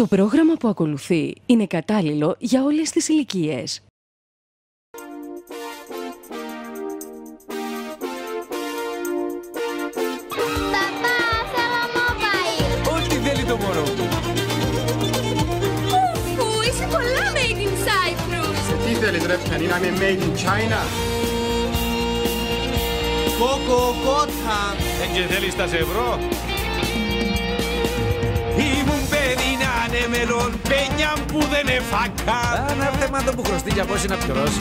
Το πρόγραμμα που ακολουθεί είναι κατάλληλο για όλες τις ηλικίες. Παπά, θέλω mobile. Ό,τι θέλει το μωρό μου. Ουφου, είσαι πολλά made in Cyprus. Τι θέλεις ρε φτιανή, να είμαι made in China? Κοκοκότα. Και θέλεις τα σε ευρώ. Ήμουν παιδί να είναι μελών, πένια που δεν εφάκα. Ένα θέμα το που χρωστεί για πόσοι να πληρώσει.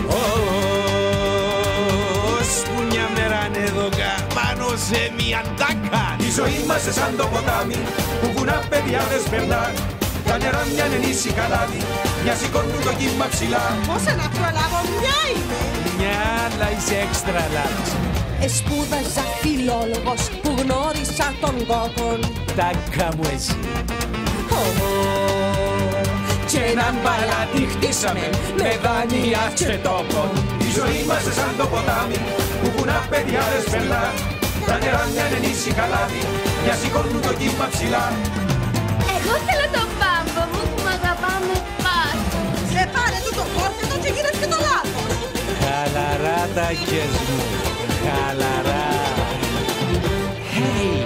Ως που μια μέρα ανέδωκα πάνω σε μια τάκα. Η ζωή μας σαν το ποτάμι που βουνά παιδιά δεν σπερνά. Τα νερά μια νησί καλάδι, μια σηκώνουν το κύμα ψηλά. Πόσα να προλάβω, μια είμαι. Μια αλλά είσαι έξτρα λάρος. Σπούδαζα φιλόλογος που γνώρισα τον κόκκον. Τάκα μου εσύ. Κι έναν παλάτι χτίσαμε με δάνεια και τόπον. Η ζωή μας σαν το ποτάμι που βουνά παιδιά δεν σπερνά. Τα νερά μια νησί καλάδι, μια σηκώνουν το κύμα ψηλά. Εγώ θέλω τον πάμπο μου που μ' αγαπάμε πάντα. Πάρε του το κόρτετο και γίνες και το λάθος. Χαλαρά τα χέρια μου, χαλαρά. Hey.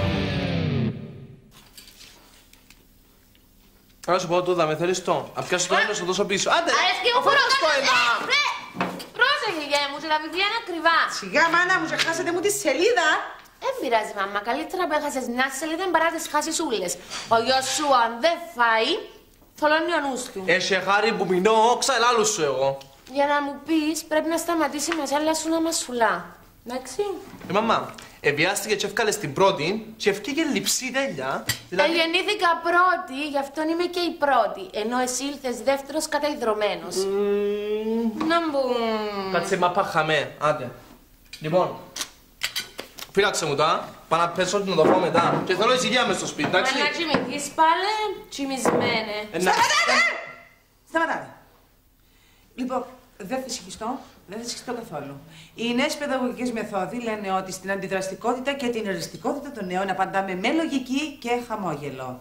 Να σου πω τούδα, με θέλεις το. Να πιάσω το ένα, να δώσω πίσω. Άντε, Αρέσκει μου φοράς το ένα. Πρόσεχε γεια μου, και τα βιβλία είναι ακριβά. Σιγά μάνα μου, ξεχάσατε μου τη σελίδα. Δεν πειράζει μαμά, καλύτερα που έχασες μια σελίδα παρά τις χάσεις ούλες. Ο γιος σου αν δεν φάει, θολώνει ο νους του. Έχει χάρη που μηνώ, ξαλάλου σου εγώ. Για να μου πεις, πρέπει να σταματήσει η μασάλα σου να μας φουλά. Εντάξει. Μαμά, βιάστηκε και έφκαλες την πρώτη και έφκαιγε λειψή τέλεια. Γεννήθηκα πρώτη, γι' αυτό είμαι και η πρώτη. Ενώ εσύ ήλθες δεύτερος καταϊδρωμένος. Να μπου. Κάτσε μα πάχαμε, άντε. Λοιπόν, φύλαξε μου τα, πάω να πέσω και να το φάω μετά. Και θέλω ησυχία μες στο σπίτι, εντάξει. Μα να κοιμηθείς πάλι, κοιμισμένε. Σταματάτε. Λοιπόν, δεν θα συγχυστώ, δεν θα συγχυστώ καθόλου. Οι νέες παιδαγωγικές μεθόδοι λένε ότι στην αντιδραστικότητα και την εριστικότητα των νέων απαντάμε με λογική και χαμόγελο.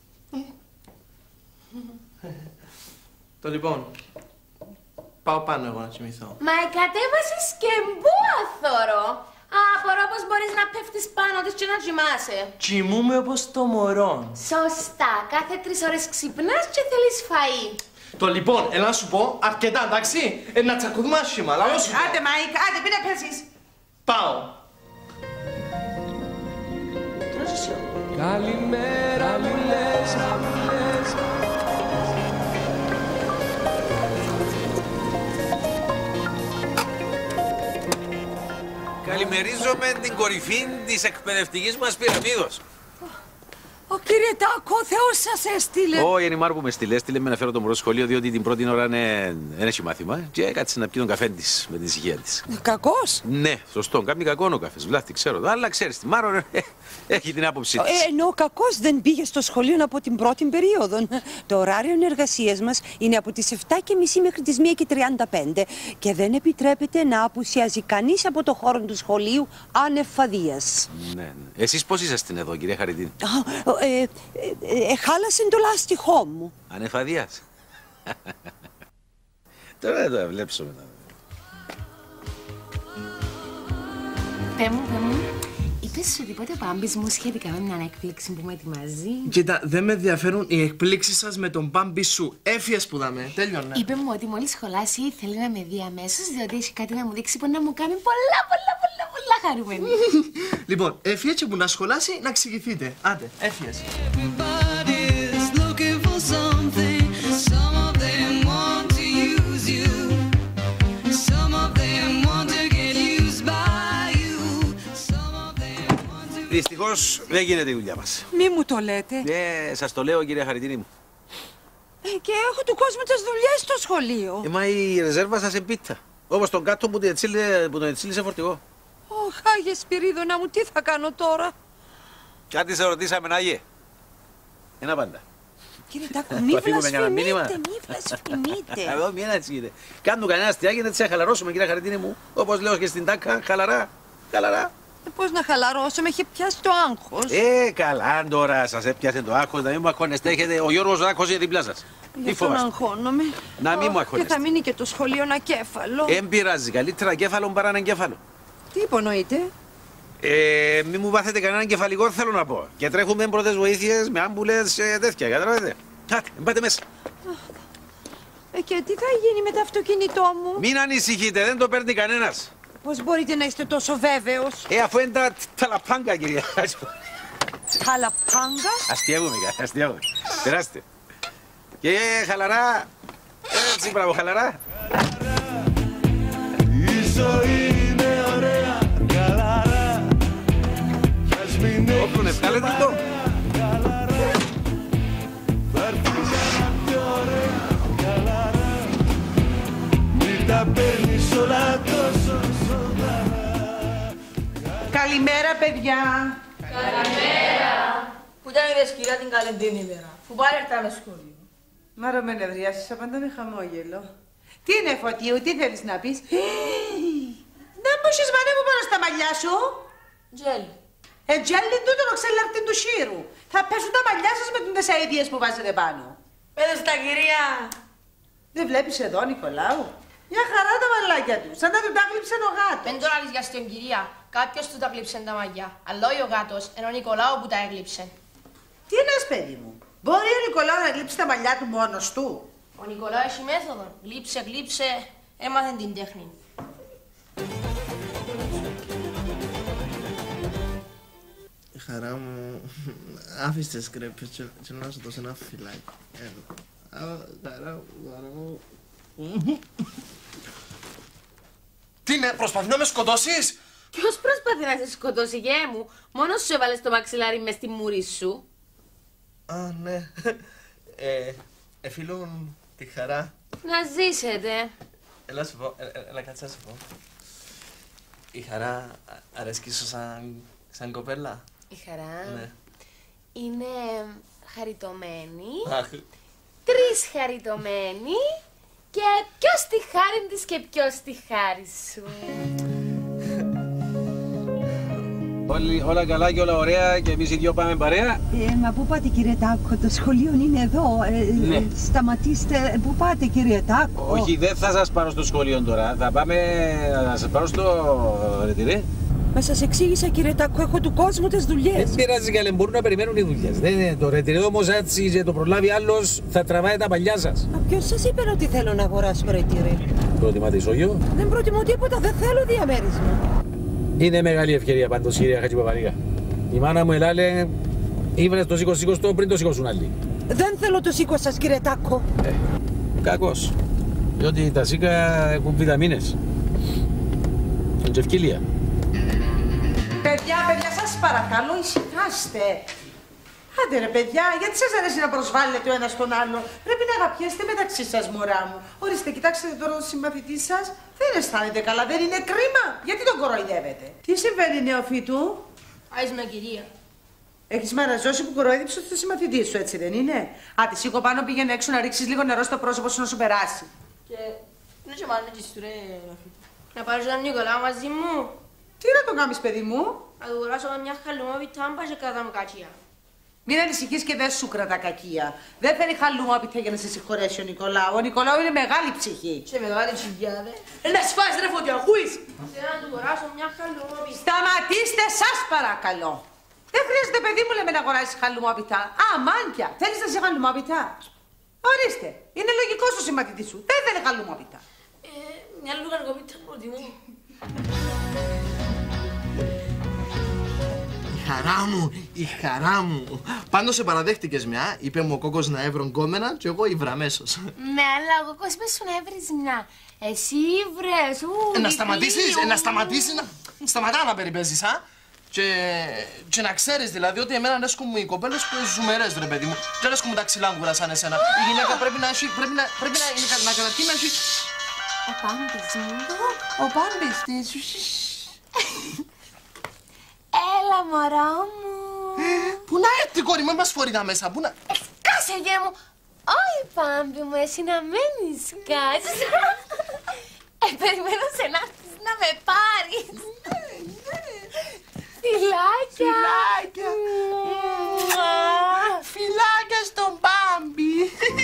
Το λοιπόν, πάω πάνω εγώ να κοιμηθώ. Μα κατέβασες και μπούαθωρο. Απορώ πως μπορείς να πέφτεις πάνω της και να κοιμάσαι. Κοιμούμαι όπως το μωρό. Σωστά, κάθε 3 ώρες ξυπνάς και θέλεις φαΐ. Το λοιπόν, έλα να σου πω, αρκετά, εντάξει. Να τσακωθούμε άσχημα, αλλά όσο... Άντε Μάικ, άντε μην πέσεις. Πάω. Καλημέρα μου λες, Καλημερίζομαι την κορυφή της εκπαιδευτικής μας πυραμίδος. Ο κύριε Τάκο, ο Θεός σας έστειλε. Ο Ιενιμάρ που με έστειλε με να φέρω το μωρό σχολείο, διότι την πρώτη ώρα δεν έχει μάθημα και κάτσε να πιει τον καφέ της με την ησυχία της. Κακός. Ναι, σωστό. Κάνει κακό ο καφές. Βλάχτη, ξέρω. Αλλά ξέρεις, τη Μάρο έχει την άποψή της. Ενώ ο κακός δεν πήγε στο σχολείο από την πρώτη περίοδο. Το ωράριο εργασίας μας είναι από τις 7:30 μέχρι τις 1:35 και δεν επιτρέπεται να απουσιάζει κανείς από το χώρο του σχολείου ανεφαδίας. Ναι. Εσείς πώς είσαστε εδώ, κυρία Χαριτίνη? Χάλασε το λάστιχό μου. Ανεφαδίας. Τώρα δεν το βλέψω μετά. Πε μου, είπες σου τίποτε ο Πάμπης μου σχετικά με μια έκπληξη που μου ετοιμάζει? Κοίτα, δεν με ενδιαφέρουν οι εκπλήξεις σας με τον Πάμπη σου. Έφυγες που δάμε, τέλειωνε. Είπε μου ότι μόλις σχολάσει θέλει να με δει αμέσως, διότι έχει κάτι να μου δείξει που να μου κάνει πολλά χαρούμενη. Λοιπόν, έφυγε και που να σχολάσει να εξηγηθείτε. Άντε, έφυγες. Δυστυχώς δεν γίνεται η δουλειά μας. Μη μου το λέτε. Σας το λέω, κυρία Χαριτίνη μου. Και έχω του κόσμου τις δουλειές στο σχολείο. Μα η ρεζέρβα σας εμπίτα. Όπως τον κάτω που τον ετσίλησε φορτηγό. Άγιε Σπυρίδωνα μου, τι θα κάνω τώρα? Κάτι σε ρωτήσαμε, Άγιε. Ένα πάντα. Κύριε Τάκο, μη βλασφημείτε. Εδώ μην έτσι γίνεται. Κάνουν κανένα αστιάκι να τις χαλαρώσουμε, κυρία Χαριτίνη μου. Όπως λέω και στην τάκα, χαλαρά. Πώς να χαλαρώσω, με έχει πιάσει το άγχος. Καλά τώρα, σας έπιασε το άγχος, να μην μου αγχώνεστε. Έχετε ο Γιώργος Ράκος είναι δίπλα σας. Γι' αυτό να αγχώνομαι. Να μην μου αγχώνεστε. Και θα μείνει και το σχολείο ακέφαλο. Εν πειράζει, καλύτερα κέφαλο παρά έναν κέφαλο. Τι υπονοείτε? Μη μου πάθετε κανέναν κεφαλικό, θέλω να πω. Και τρέχουμε πρώτες βοήθειες με άμπουλες τέτοια, καταλάβετε. Πάτε μέσα. Και τι θα γίνει με το αυτοκίνητό μου? Μην ανησυχείτε, δεν το παίρνει κανένας. Πώς μπορείτε να είστε τόσο βέβαιος? Αφού είναι τα λαπάγκα, κυρία. Τα λαπάγκα? Αστιεύομαι, αστιεύομαι. Περάστε. Και χαλαρά. Έτσι, μπράβο, χαλαρά. Η ζωή είναι ωραία, χαλαρά. Όπλων ευκάλετε το. Θα έρθεις ένα πιο ωραία, χαλαρά. Μην τα παίρνεις όλα τόσο σοβαρά. Καλημέρα, παιδιά. Καλημέρα. Πού ήταν η δασκυρά την καλεντίνη ημέρα, που πάλι έρθαμε σχολείο. Μάρο με νευριάσεις, απαντά με χαμόγελο. Τι είναι, Φωτίου, τι θέλεις να πεις? Να μου έχεις μανέ μου πάνω στα μαλλιά σου. Τζέλι. Τζέλι τούτο το ξελάρτη του σύρου. Θα πέσουν τα μαλλιά σας με τις αηδίες που βάζετε πάνω. Πέδε στα κυρία. Δεν βλέπεις εδώ, Νικολάου? Μια χαρά τα μαλλάκια του, σαν να του τα γλύψε ο γάτος. Δεν τώρα λες για στην κυρία. Κάποιος του τα γλύψε τα μαλλιά. Αλλά όχι ο γάτος, ενώ ο Νικολάου που τα έγλυψε. Τι εννοείς, παιδί μου? Μπορεί ο Νικολάου να γλύψει τα μαλλιά του μόνος του? Ο Νικολάου έχει μέθοδο. Γλύψε, έμαθε την τέχνη. Η χαρά μου, άφησε τις κρέπες και να σου δώσω ένα φυλάκι. Χαρά μου. Τι είναι, προσπαθεί να με σκοτώσεις? Ποιος προσπαθεί να σε σκοτώσει, γέ μου? Μόνος σου έβαλες το μαξιλάρι μες στη μούρη σου. Α, ναι. Εφήλουν τη χαρά. Να ζήσετε. Έλα σου πω, έλα κάτσε να σου πω. Η χαρά αρέσκει σου σαν κοπέλα? Η χαρά Ναι. είναι χαριτωμένη, Αχ. 3 χαριτωμένοι και ποιος τη χάρη της και ποιος τη χάρη σου. Όλα καλά και όλα ωραία και εμείς οι δυο πάμε παρέα. Μα πού πάτε, κύριε Τάκο? Το σχολείο είναι εδώ. Ναι. Σταματήστε. Πού πάτε, κύριε Τάκο? Όχι, δεν θα σας πάρω στο σχολείο τώρα. Θα πάμε να σας πάρω στο ρετυρέ. Μα σας εξήγησα, κύριε Τάκο, έχω του κόσμου τις δουλειές. Δεν πειράζει, καλέ, μπορούν να περιμένουν οι δουλειές. Το ρετυρέ όμως έτσι και το προλάβει άλλος θα τραβάει τα παλιά σας. Μα ποιος σας είπε ότι θέλω να αγοράσω ρετυρέ? Προτιμάτε ισόγειο? Δεν προτιμώ τίποτα, δεν θέλω διαμέρισμα. Είναι μεγάλη ευκαιρία πάντως, κυρία Χατζηπαπαρίγα. Η μάνα μου ελάλε, ήβρες το σήκω πριν το σηκώσουν άλλοι. Δεν θέλω το σήκω σας, κύριε Τάκο. Κακώς. Διότι τα σίκα έχουν βιταμίνες. Είναι και ευκαιρία. Παιδιά, σας παρακαλώ, ησυχάστε. Άντε ρε παιδιά, γιατί σας αρέσει να προσβάλλετε ο ένας τον άλλο? Πρέπει να αγαπιέστε μεταξύ σας, μωρά μου. Ορίστε, κοιτάξτε τώρα τον συμμαθητή σας. Δεν αισθάνεται καλά, δεν είναι κρίμα? Γιατί τον κοροϊδεύετε? Τι συμβαίνει, νεοφύτου? Άις με κυρία. Έχεις μαραζώσει που κοροϊδεύεις το συμμαθητή σου, έτσι δεν είναι? Α, τη σήκω πάνω, πήγαινε έξω να ρίξεις λίγο νερό στο πρόσωπο σου να σου περάσει. Και είναι και μάλλον έτσι στουρέ. Να πάρεις τον Νικολάου μαζί μου. Τι να τον κάνεις, παιδί μου? Να του αγοράσω μια χαλουμόπιτα άμπα και κατά μου κακία. Μην ανησυχείς και δεν σου κρατά κακία. Δεν θέλει χαλουμόπιτα για να σε συγχωρέσει ο Νικολάου. Ο Νικολάου είναι μεγάλη ψυχή. Σε μεγάλη τσιγιά, δε. Να σφάς ρε φωτιά, ακούεις. Θέλω να του αγοράσω μια χαλουμόπιτα. Σταματήστε, σας παρακαλώ. Δεν χρειάζεται, παιδί μου, λέμε να αγοράσεις χαλουμόπιτα. Α, μάντια. Θέλεις να σε χαλουμόπιτα? Ορίστε. Είναι λογικό στο συμμαθητή σου. Δεν θέλει χαλουμόπιτα. Μια λουγαργοπίτα προτιμώ. Η χαρά μου. Πάντως σε παραδέχτηκες μια, είπε μου ο Κόκκος να έβρω γκόμενα και εγώ ήβρα αμέσως. Ναι, αλλά ο Κόκκος είπε σου να έβρεις μια. Εσύ ήβρες, Να σταματήσεις, σταματά να περιπέζεις, α. Και να ξέρεις δηλαδή ότι εμένα αρέσκουν μου οι κοπέλες που είναι ζουμερές, ρε παιδί μου. Και αρέσκουν μου τα ξυλάγκουρα σαν εσένα. Η γυναίκα πρέπει να είναι να καταρχήν να έχει... Ο πάμπης μου. Ο πάμπης της. Έλα, μωρό μου. Πού να έρθει, κόρη μου, μας φορεί τα μέσα, πού να... Κάσε, γε μου. Όχι, πάμπη μου, εσύ να μένεις κάτω. Περιμένω σε να έρθεις να με πάρεις. Φιλάκια. Φιλάκια στον Μπάμπη.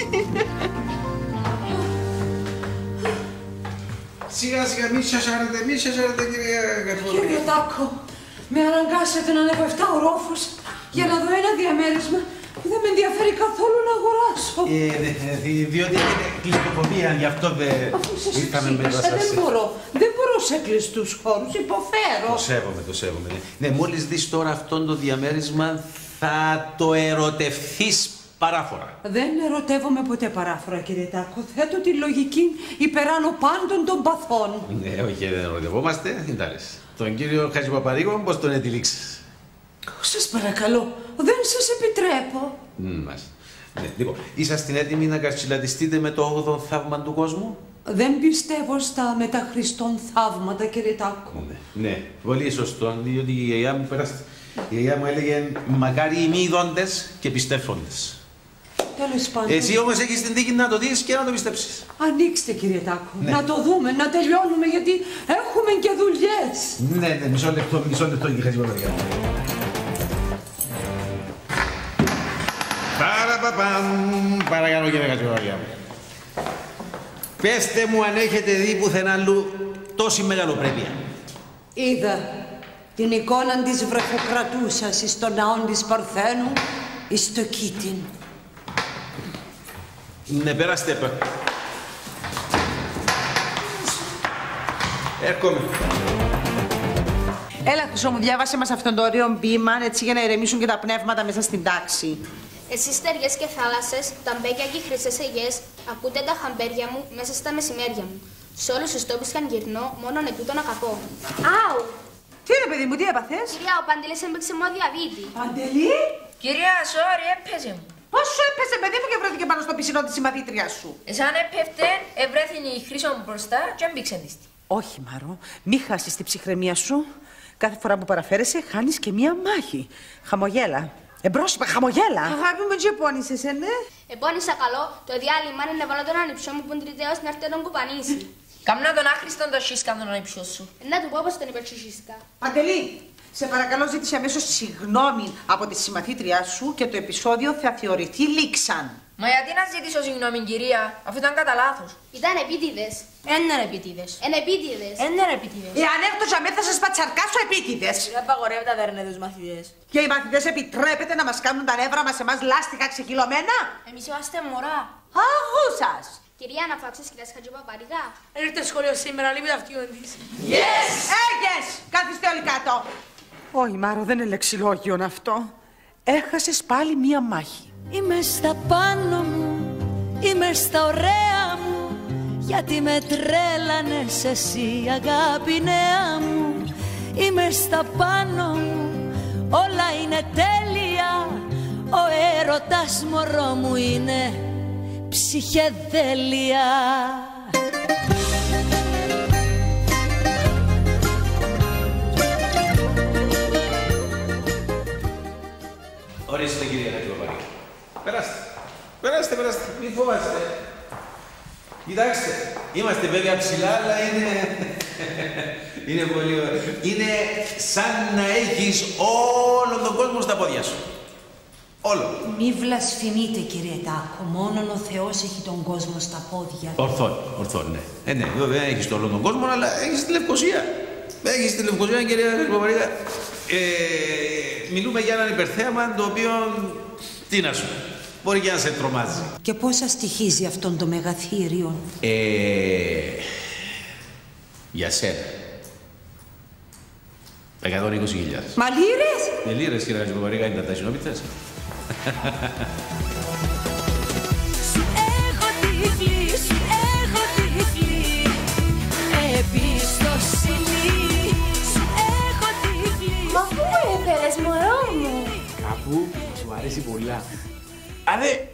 Σιγά σιγά, μη σιασάρετε κυρία Καρφόπουλε. Κύριε Τάκο, με αναγκάσετε να ανέβω 7 ορόφους για να δω ένα διαμέρισμα που δεν με ενδιαφέρει καθόλου να αγοράσω. Διότι είναι κλειστοφοβία, γι' αυτό δεν ήρθαμε με το σας. Δεν μπορώ σε κλειστούς χώρους, υποφέρω. Το σέβομαι. Ναι, μόλις δεις τώρα αυτό το διαμέρισμα θα το ερωτευθείς παράφορα. Δεν ερωτεύομαι ποτέ παράφορα, κύριε Τάκο. Θέτω τη λογική υπεράνω πάντων των παθών. Ναι, όχι, δεν ερωτευόμαστε. Κοιτάξτε, τον κύριο Χατζηπαπαρίκο, πώς τον ετυλίξεις? Σας παρακαλώ, δεν σας επιτρέπω. Μάλιστα. Ναι, λοιπόν, είσαστε έτοιμοι να καρτσιλατιστείτε με το 8ο θαύμα του κόσμου? Δεν πιστεύω στα μεταχριστών θαύματα, κύριε Τάκο. Ναι, πολύ σωστό, διότι η γιαγιά μου περάστε. Η γιαγιά μου έλεγε μακάρι οι μη ειδώντες και πιστεύοντες. Τέλος πάντων. Εσύ όμως έχεις την τύχη να το δεις και να το πιστέψεις. Ανοίξτε, κύριε Τάκο. Ναι. Να το δούμε, να τελειώνουμε, γιατί έχουμε και δουλειές. Ναι, μισό λεπτό, κύριε Χατζηπαπαρίκο. Παρακαλώ, κύριε Χατζηπαπαρίκο. Πέστε μου αν έχετε δει πουθενά αλλού τόση μεγαλοπρέπεια. Είδα την εικόνα της βρεφοκρατούσας εις το ναό της Παρθένου, εις το Κίτιν. Ναι, περάστε. Έρχομαι. Έλα, Χρυσό μου, διάβασε μας αυτόν το ωραίο ποίημα, έτσι για να ηρεμήσουν και τα πνεύματα μέσα στην τάξη. Εσείς στεριές και θάλασσες, τα μπέκια και οι χρυσές αιγές, ακούτε τα χαμπέρια μου μέσα στα μεσημέρια μου. Σε όλους τους τόπους καν γυρνώ, μόνον ετούτον αγαπώ. Άου! Τι είναι, παιδί μου, τι έπαθες? Κυρία, ο Παντελής έμπαιξε μου διαβήτη. Παντελή! Κυρία, sorry, έπαιζε μου. Πώς σου έπεσε, παιδί μου, και βρέθηκε πάνω στο πισινό της συμμαθήτριας σου? Εσάν έπεφτε, ευρέθηνε η χρήση μου μπροστά και έμπηξε της. Όχι, Μάρο, μη χάσεις την ψυχραιμία σου. Κάθε φορά που παραφέρεσαι, χάνεις και μία μάχη. Χαμογέλα. Εμπρός, χαμογέλα. Αγάπη μου, τι επώνυσες, ναι? Επώνυσα καλό, το διάλειμμα είναι να βάλω τον ανιψιό μου που είναι τριτέος να έρθει να τον κουπανίσει. Κάμνα τον άχρηστον το σύσκα τον ανιψιό σου. Να του πω πως τον είπε σύσκα. Παντελή, σε παρακαλώ, ζήτησε αμέσως συγγνώμη από τη συμμαθήτριά σου και το επεισόδιο θα θεωρηθεί λήξαν. Μα γιατί να ζητήσω συγγνώμη, κυρία, αφού ήταν κατά λάθος. Ήταν επίτηδες. Έναν επίτηδες. Έναν επίτηδες. Εάν έρθω για μέ θα σας πατσαρκάσω επίτηδες. Δεν απαγορεύεται να δέρνετε τους μαθητές. Και οι μαθητές επιτρέπεται να μας κάνουν τα νεύρα μας εμάς λάστιχα ξεχυλωμένα? Εμείς είμαστε μωρά. Αχού σας. Κυρία, να φάξεις κυρίας Χατζηπαπαρίκα. Έρχεται σχολείο σήμερα, λείπει τα αυτιόν της. Yes! Yes! Κάθιστε όλοι κάτω. Όχι, Μάρο, δεν είναι λεξιλόγιο αυτό. Έχασες πάλι μία μάχη. Είμαι στα πάνω μου, είμαι στα ωραία μου, γιατί με τρέλανες εσύ αγάπη νέα μου. Είμαι στα πάνω μου, όλα είναι τέλεια, ο έρωτας μωρό μου είναι ψυχεδέλεια. Ορίστε, κυρία Χατζηπαπαρίκο. Περάστε, μην φοβάστε. Κοιτάξτε, είμαστε βέβαια ψηλά, αλλά είναι πολύ ωραίο. Είναι σαν να έχεις όλον τον κόσμο στα πόδια σου. Όλο. Μη βλασφημείτε, κύριε Τάκο. Μόνον ο Θεός έχει τον κόσμο στα πόδια. Ορθόν, ναι. Ναι, βέβαια έχεις όλον τον κόσμο, αλλά έχεις τη Λευκοσία. Έχεις τη Λευκοσία, κυρία Χατζηπαπαρίκο. Μιλούμε για έναν υπερθέαμα το οποίο, τι να σου, μπορεί και να σε τρομάζει. Και πόσα στοιχίζει αυτόν το μεγαθύριο? Για σένα. 120.000. Μα λίρες? Λίρες, κύριε Χατζηπαπαρίκο, είναι τα συνόπιτες. Σου έχω τύφλη, σου έχω τύφλη, εμπιστοσύνη. Σου έχω τύφλη. Μα πού έφερες, μωρό μου? Κάπου σου αρέσει πολλά. Άντε!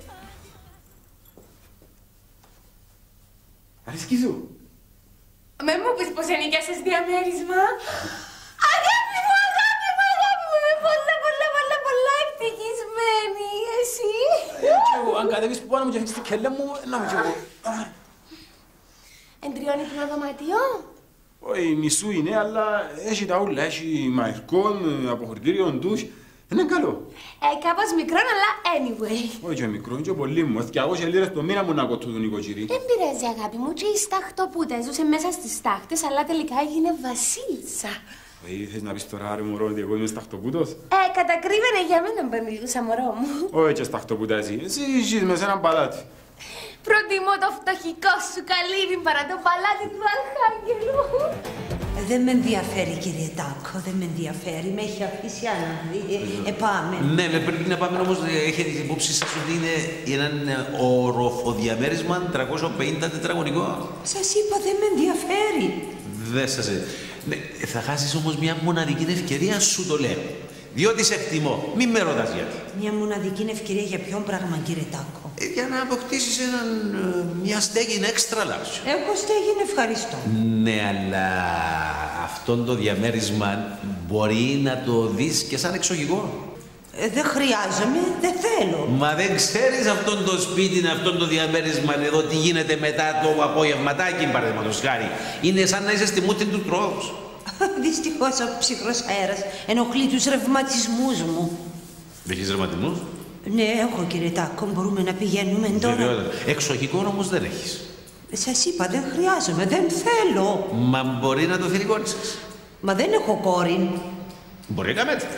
Αρέσκει σου. Με μου πεις πως ενοικιάσες διαμέρισμα. Αγάπη μου, είμαι πολλά ευτυχισμένη. Εσύ? Και εγώ, αν κατέβεις που πάνω μου και αφήσεις την κέλα μου, να με κι εγώ. Εντριώνει το δωμάτιο. Όχι, μισού είναι, αλλά έχει τα ούλα. Έχει μαϊκόν, αποχωρητήριο, ντους. Είναι καλό. Κάπως μικρό, αλλά anyway. Όχι και μικρό, είναι και πολύ μου. 200 λίρες το μήνα μου να κοτούν τον οικοκυρί. Δεν πειράζει, αγάπη μου, και η σταχτοπούτα ζούσε μέσα στις στάχτες, αλλά τελικά έγινε βασίλισσα. Θες να πεις τώρα, ρε μωρό, ότι εγώ είμαι σταχτοπούτος. Κατακρύβαινε για μένα που μιλούσα, μωρό μου. Όχι και σταχτοπούτα εσύ. Εσύ ζεις μες σε έναν παλάτι. Προτιμώ το φτωχικό σου καλύβι παρά το παλάτι του Αρχάγγελου. Δεν με ενδιαφέρει, κύριε Τάκο, δεν με ενδιαφέρει. Με έχει αφήσει άναδη. Πάμε. Ναι, πρέπει να πάμε όμως. Έχετε την υπόψη σας ότι είναι ένα οροφοδιαμέρισμα 350 τετραγωνικό. Σας είπα, δεν με ενδιαφέρει. Δεν σας. Ναι, θα χάσεις όμως μια μοναδική ευκαιρία, σου το λέω. Διότι σε εκτιμώ. Μην με ρωτάς γιατί. Μια μοναδική ευκαιρία για ποιον πράγμα, κύριε Τάκο? Για να αποκτήσεις μια στέγη extra large. Εγώ στέγη ευχαριστώ. Ναι, αλλά αυτόν το διαμέρισμα μπορεί να το δεις και σαν εξοχικό. Δεν χρειάζομαι, δεν θέλω. Μα δεν ξέρεις αυτόν το σπίτι, αυτόν το διαμέρισμα εδώ τι γίνεται μετά το απόγευματάκι, παραδείγματος χάρη. Είναι σαν να είσαι στη μούτη του τρόους. Δυστυχώς ο ψυχρός αέρας ενοχλεί τους ρευματισμούς μου. Έχεις ρευματισμούς? Ναι, έχω, κύριε Τάκο, μπορούμε να πηγαίνουμε τώρα. Βεβαίως. Εξοχικό όμως δεν έχεις. Σας είπα, δεν χρειάζομαι, δεν θέλω. Μα μπορεί να το θέλει η κόρη σας. Μα δεν έχω κόρη. Μπορεί να κάνετε.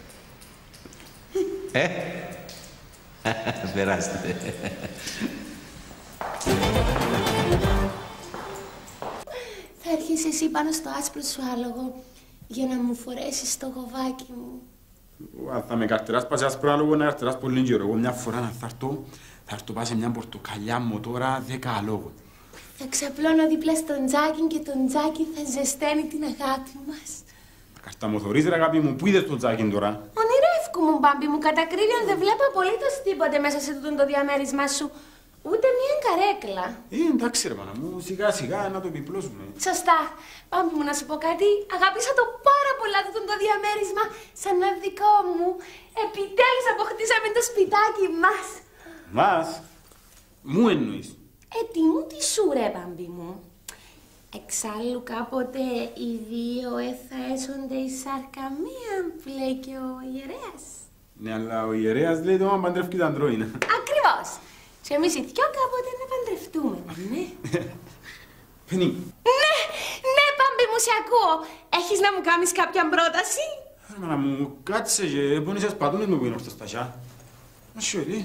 Περάστε. Θα έρχεσαι εσύ πάνω στο άσπρο σου άλογο για να μου φορέσεις το γοβάκι μου. Αν θα με καρτεράς πας άσπρο άλογο να καρτεράς πολύ καιρό. Εγώ μια φορά να θα έρθω πάει σε μια πορτοκαλιά μοτόρα 10 αλόγων. Θα ξαπλώνω δίπλα στον Τζάκι και τον Τζάκι θα ζεσταίνει την αγάπη μας. Καρταμοθωρείς ρε αγάπη μου, πού είδες τον Τζάκι τώρα? Ονειρεύκου μου, Μπάμπη μου, κατά κρύβιον δεν βλέπω απολύτως τίποτε μέσα σε τούτο το διαμέρισμά σου. Ούτε μία καρέκλα. Εντάξει ρε μάνα μου, σιγά σιγά να το επιπλώσουμε. Σωστά. Μπάμπη μου, να σου πω κάτι. Αγάπησα το πάρα πολλά το διαμέρισμα σαν να δικό μου. Επιτέλους αποκτήσαμε το σπιτάκι μας. Μας? Μου εννοείς? Τι μου, τι σου ρε, Μπάμπη μου. Εξάλλου κάποτε οι δύο θα έσονται η σάρκα μία που λέει και ο ιερέας. Ναι, αλλά ο ιερέας λέει το άμα παντρεύει τα αντρόινα. Ακριβώς. Και εμείς οι δυο κάποτε να παντρευτούμε, ναι. Φαινή. Ναι, Μπάμπη μου, σε ακούω. Έχεις να μου κάνεις κάποια πρόταση? Μάνα μου, κάτσε και πόνεσες πατούνες με που είναι όρθος τασιά. Να σου έλει.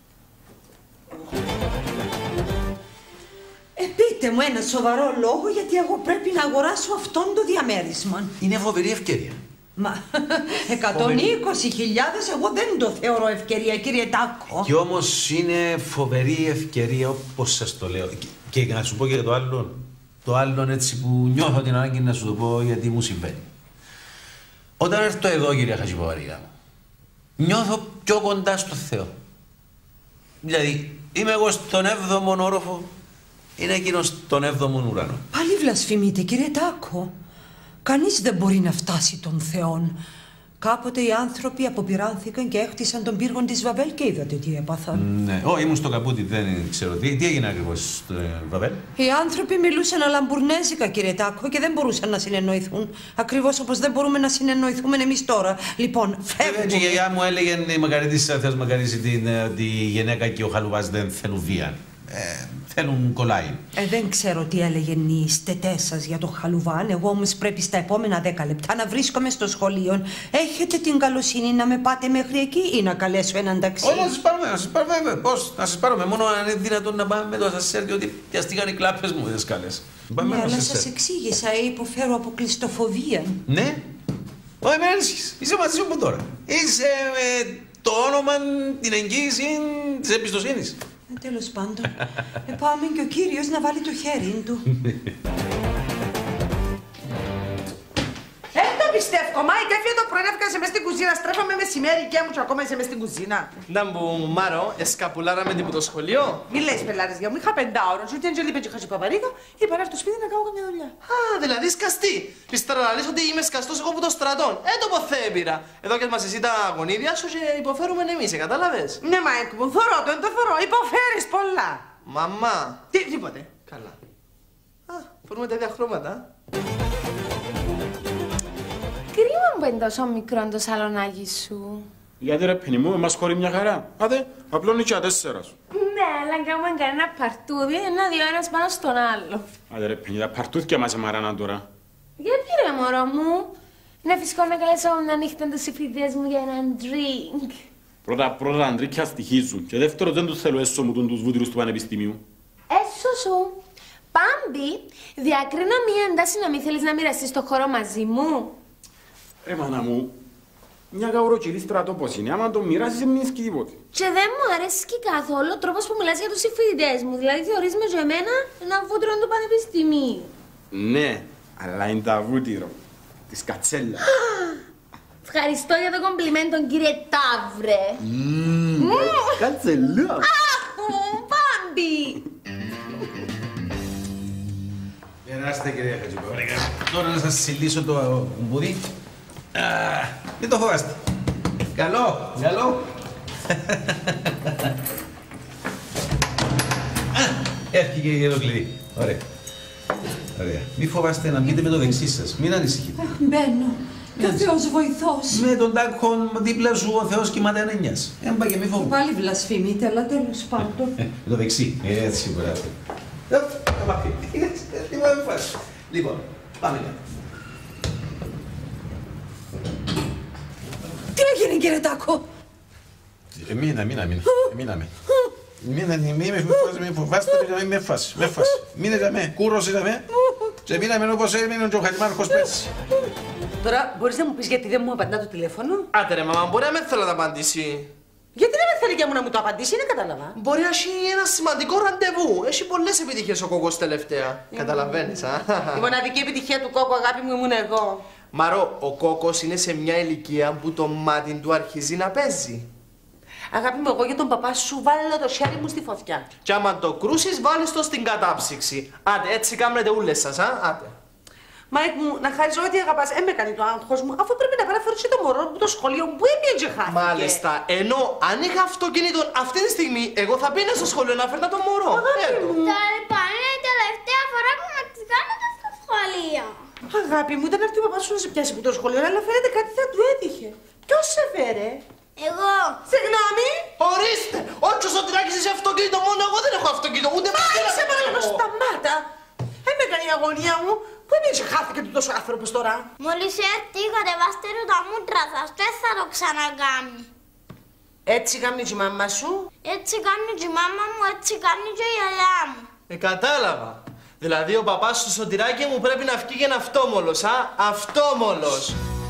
Πείτε μου ένα σοβαρό λόγο γιατί εγώ πρέπει να αγοράσω αυτόν το διαμέρισμα. Είναι φοβερή ευκαιρία. Μα 120.000 εγώ δεν το θεωρώ ευκαιρία, κύριε Τάκο. Κι όμως είναι φοβερή ευκαιρία, όπως σας το λέω. Και να σου πω και το άλλο. Το άλλο έτσι που νιώθω την ανάγκη να σου το πω γιατί μου συμβαίνει. Όταν έρθω εδώ, κυρία Χατζηπαπαρίγα, νιώθω πιο κοντά στο Θεό. Δηλαδή, είμαι εγώ στον 7ο όροφο, είναι εκείνος στον 7ο ουρανό. Πάλι βλασφημείτε, κύριε Τάκο. Κανείς δεν μπορεί να φτάσει τον Θεόν. Κάποτε οι άνθρωποι αποπειράνθηκαν και έχτισαν τον πύργο της Βαβέλ και είδατε τι έπαθαν. Ναι, ήμουν στο καπούτι, δεν ξέρω. Τι έγινε ακριβώς στο Βαβέλ? Οι άνθρωποι μιλούσαν αλαμπουρνέζικα, κύριε Τάκο, και δεν μπορούσαν να συνεννοηθούν. Ακριβώς όπως δεν μπορούμε να συνεννοηθούμε εμείς τώρα. Λοιπόν, φεύγουμε. Η γιαγιά μου έλεγε η Μακαρίτισσα, Θεός μακαρίσει ότι η γυναίκα και ο χαλουβάς δεν θέλουν βία. Θέλουν κολλάει. Δεν ξέρω τι έλεγαν οι στετές σας για το χαλουβάν. Εγώ όμως πρέπει στα επόμενα 10 λεπτά να βρίσκομαι στο σχολείο. Έχετε την καλοσύνη να με πάτε μέχρι εκεί ή να καλέσω έναν ταξί? Όχι, να σας πάρουμε. Πώς, να σας πάρουμε. Μόνο αν είναι δυνατόν να πάμε με το ασανσέρ, διότι πιαστήκαν οι κλάπες μου, δεν σκάλες. Ναι, αλλά σας εξήγησα, υποφέρω από κλειστοφοβία. Ναι. Όχι, με ένσχεις. Είσαι μαζί μου τώρα. Είσαι το όνομα, την εγγύηση της εμπιστοσύνης. Τέλος πάντων, πάμε και ο κύριος να βάλει το χέρι του. Το πιστεύω, μα η Κέφια το πρωί έφυγα μες στην κουζίνα, στρέφαμε μεσημέρι και μου και ακόμα είσαι μες στην κουζίνα. Να μου Μάρο, εσκαπουλάρα με την που το σχολείο. Μη λες πελάρες για μου, είχα 5 ώρες, ούτε αν και είχα Παπαρίγα, είπα να έρθω στο σπίτι να κάνω καμιά δουλειά. Α, δηλαδή σκαστή. Πίστερα να λες ότι είμαι σκαστός εγώ που το στρατών. Το ποθέ πήρα. Εδώ και μας εσύ τα γονίδια σου και υποφέρουμε εμείς, κατάλαβες? Ναι, μα μου, θωρώ το, το θωρώ, υποφέρεις πολλά. Μαμά. Τίποτε. Καλά. Α, φορούμε τα ίδια χρώματα. που είναι τόσο μικρό το σαλονάκι σου? Γιατί ρε παινί μου, μας χωρεί μια χαρά. Άτε, απλώνει και 4 σου. Ναι, αλλά αν κάνουμε κανένα παρτούδι, ένα-δύο ένας πάνω στον άλλο. Άντε ρε παινί, τα παρτούθια μας εμαράνα τώρα. Γιατί ρε μωρό μου? Είναι φυσικό να καλέσω να νύχταν τους συμφοιτητές μου για έναν drink. Πρώτα τα αντρίκια στοιχίζουν και δεύτερο δεν τους θέλω έσω μου τους βούτυρους του πανεπιστημίου. Έσω σου. Πάμπη, διακρίνω μία εντάση να μην θέλεις να μοιραστείς το χώρο μαζί μου. Ρε μάνα μου, μια καουροκυλή στρατό πως είναι, άμα το μοιράσεις μην σκει τίποτε. Και δεν μου αρέσει και καθόλου ο τρόπος που μιλάς για τους συμφοιτητές μου. Δηλαδή θεωρείς με και εμένα ένα βούτυρο του πανεπιστημίου. Ναι, αλλά είναι τα βούτυρο της κατσέλα. Ευχαριστώ για το κομπλιμέντο, κύριε Ταύρε. Κατσελά. Πάμπη. Περάστε κυρία Χατζηπαύρικα. Τώρα να σας συλλήσω το μπουδί. Μην το φοβάστε. Καλό, καλό. Έφυγε και το κλειδί. Ωραία. Ωραία. Μην φοβάστε να μπείτε με το δεξί σας. Μην ανησυχείτε. Μπαίνω. Και ο Θεός βοηθός. Με τον τάκο δίπλα σου ο Θεός κοιμάται ανενιάς. Έμπα και μη φοβούν. Πάλι βλασφημείτε, αλλά τέλος πάντων. Με το δεξί. Έτσι, μπράβο. Τι μου έμφασε. Λοιπόν, πάμε κάτω. Τι έγινε κύριε Τάκο? Μήνα. Μην φοβάστε, μην με φάσει. Μείνε για με, κούρωσε για με και μείναμε όπως έμεινε και ο Χατζημάρχος πέρσι. Τώρα μπορείς να μου πεις γιατί δεν μου απαντά το τηλέφωνο? Άτε ρε μαμά, μπορεί να με θέλω να τα απαντήσει. Γιατί δεν με θέλει και μου να μου το απαντήσει, δεν κατάλαβα. Μπορεί να έχει ένα σημαντικό ραντεβού. Έχει πολλές επιτυχίες ο Κόκος τελευταία. Καταλαβαίνεις, α. Η μοναδική επιτυχία του Κόκου, αγάπη μου, ήμουν εγώ. Μαρό, ο Κόκος είναι σε μια ηλικία που το μάτι του αρχίζει να παίζει. Αγάπη μου, εγώ για τον παπά σου βάλω το χέρι μου στη φωτιά. Κι άμα το κρούσεις, βάλεις το στην κατάψυξη. Άντε, έτσι κάνετε ούλες σας, α. Άντε. Μάικ μου, να χάρεις ό,τι αγαπάς, με κάνει το άγχος μου, αφού πρέπει να παραφέρω το μωρό μου το σχολείο που έμεινε και χάθηκε. Μάλιστα, ενώ αν είχα αυτοκίνητο αυτή τη στιγμή, εγώ θα πήγαινα στο σχολείο να φέρνα το μωρό. Αγάπη μου. Τα λοιπόν, είναι η τελευταία φορά που με κάνετε στο σχολείο. Αγάπη μου, ήταν αυτή ο παπάς σου να σε πιάσει από το σχολείο, αλλά φαίνεται κάτι θα του έτυχε. Ποιος σε φέρε? Εγώ. Συγγνώμη. Ορίστε, όχι ο Σωτηράκης είσαι αυτοκίνητο μόνο, εγώ δεν έχω αυτοκίνητο, ούτε Μάλιστα, σε παρακαλώ, σταμάτα. Έκανε η αγωνία μου. Πού είναι και χάθηκε του τόσο άνθρωπος τώρα? Μόλις έρθει, κατεβάστε του τα μούτρα σας, δεν θα το ξανακάνει. Έτσι κάνει και η μάμα σου? Έτσι κάνει και η μάμα μου, έτσι κάνει και η γιαγιά μου. Κατάλαβα. Δηλαδή ο παπάς του Σωτηράκη μου πρέπει να βγει ένα αυτόμολος, α, αυτόμολος.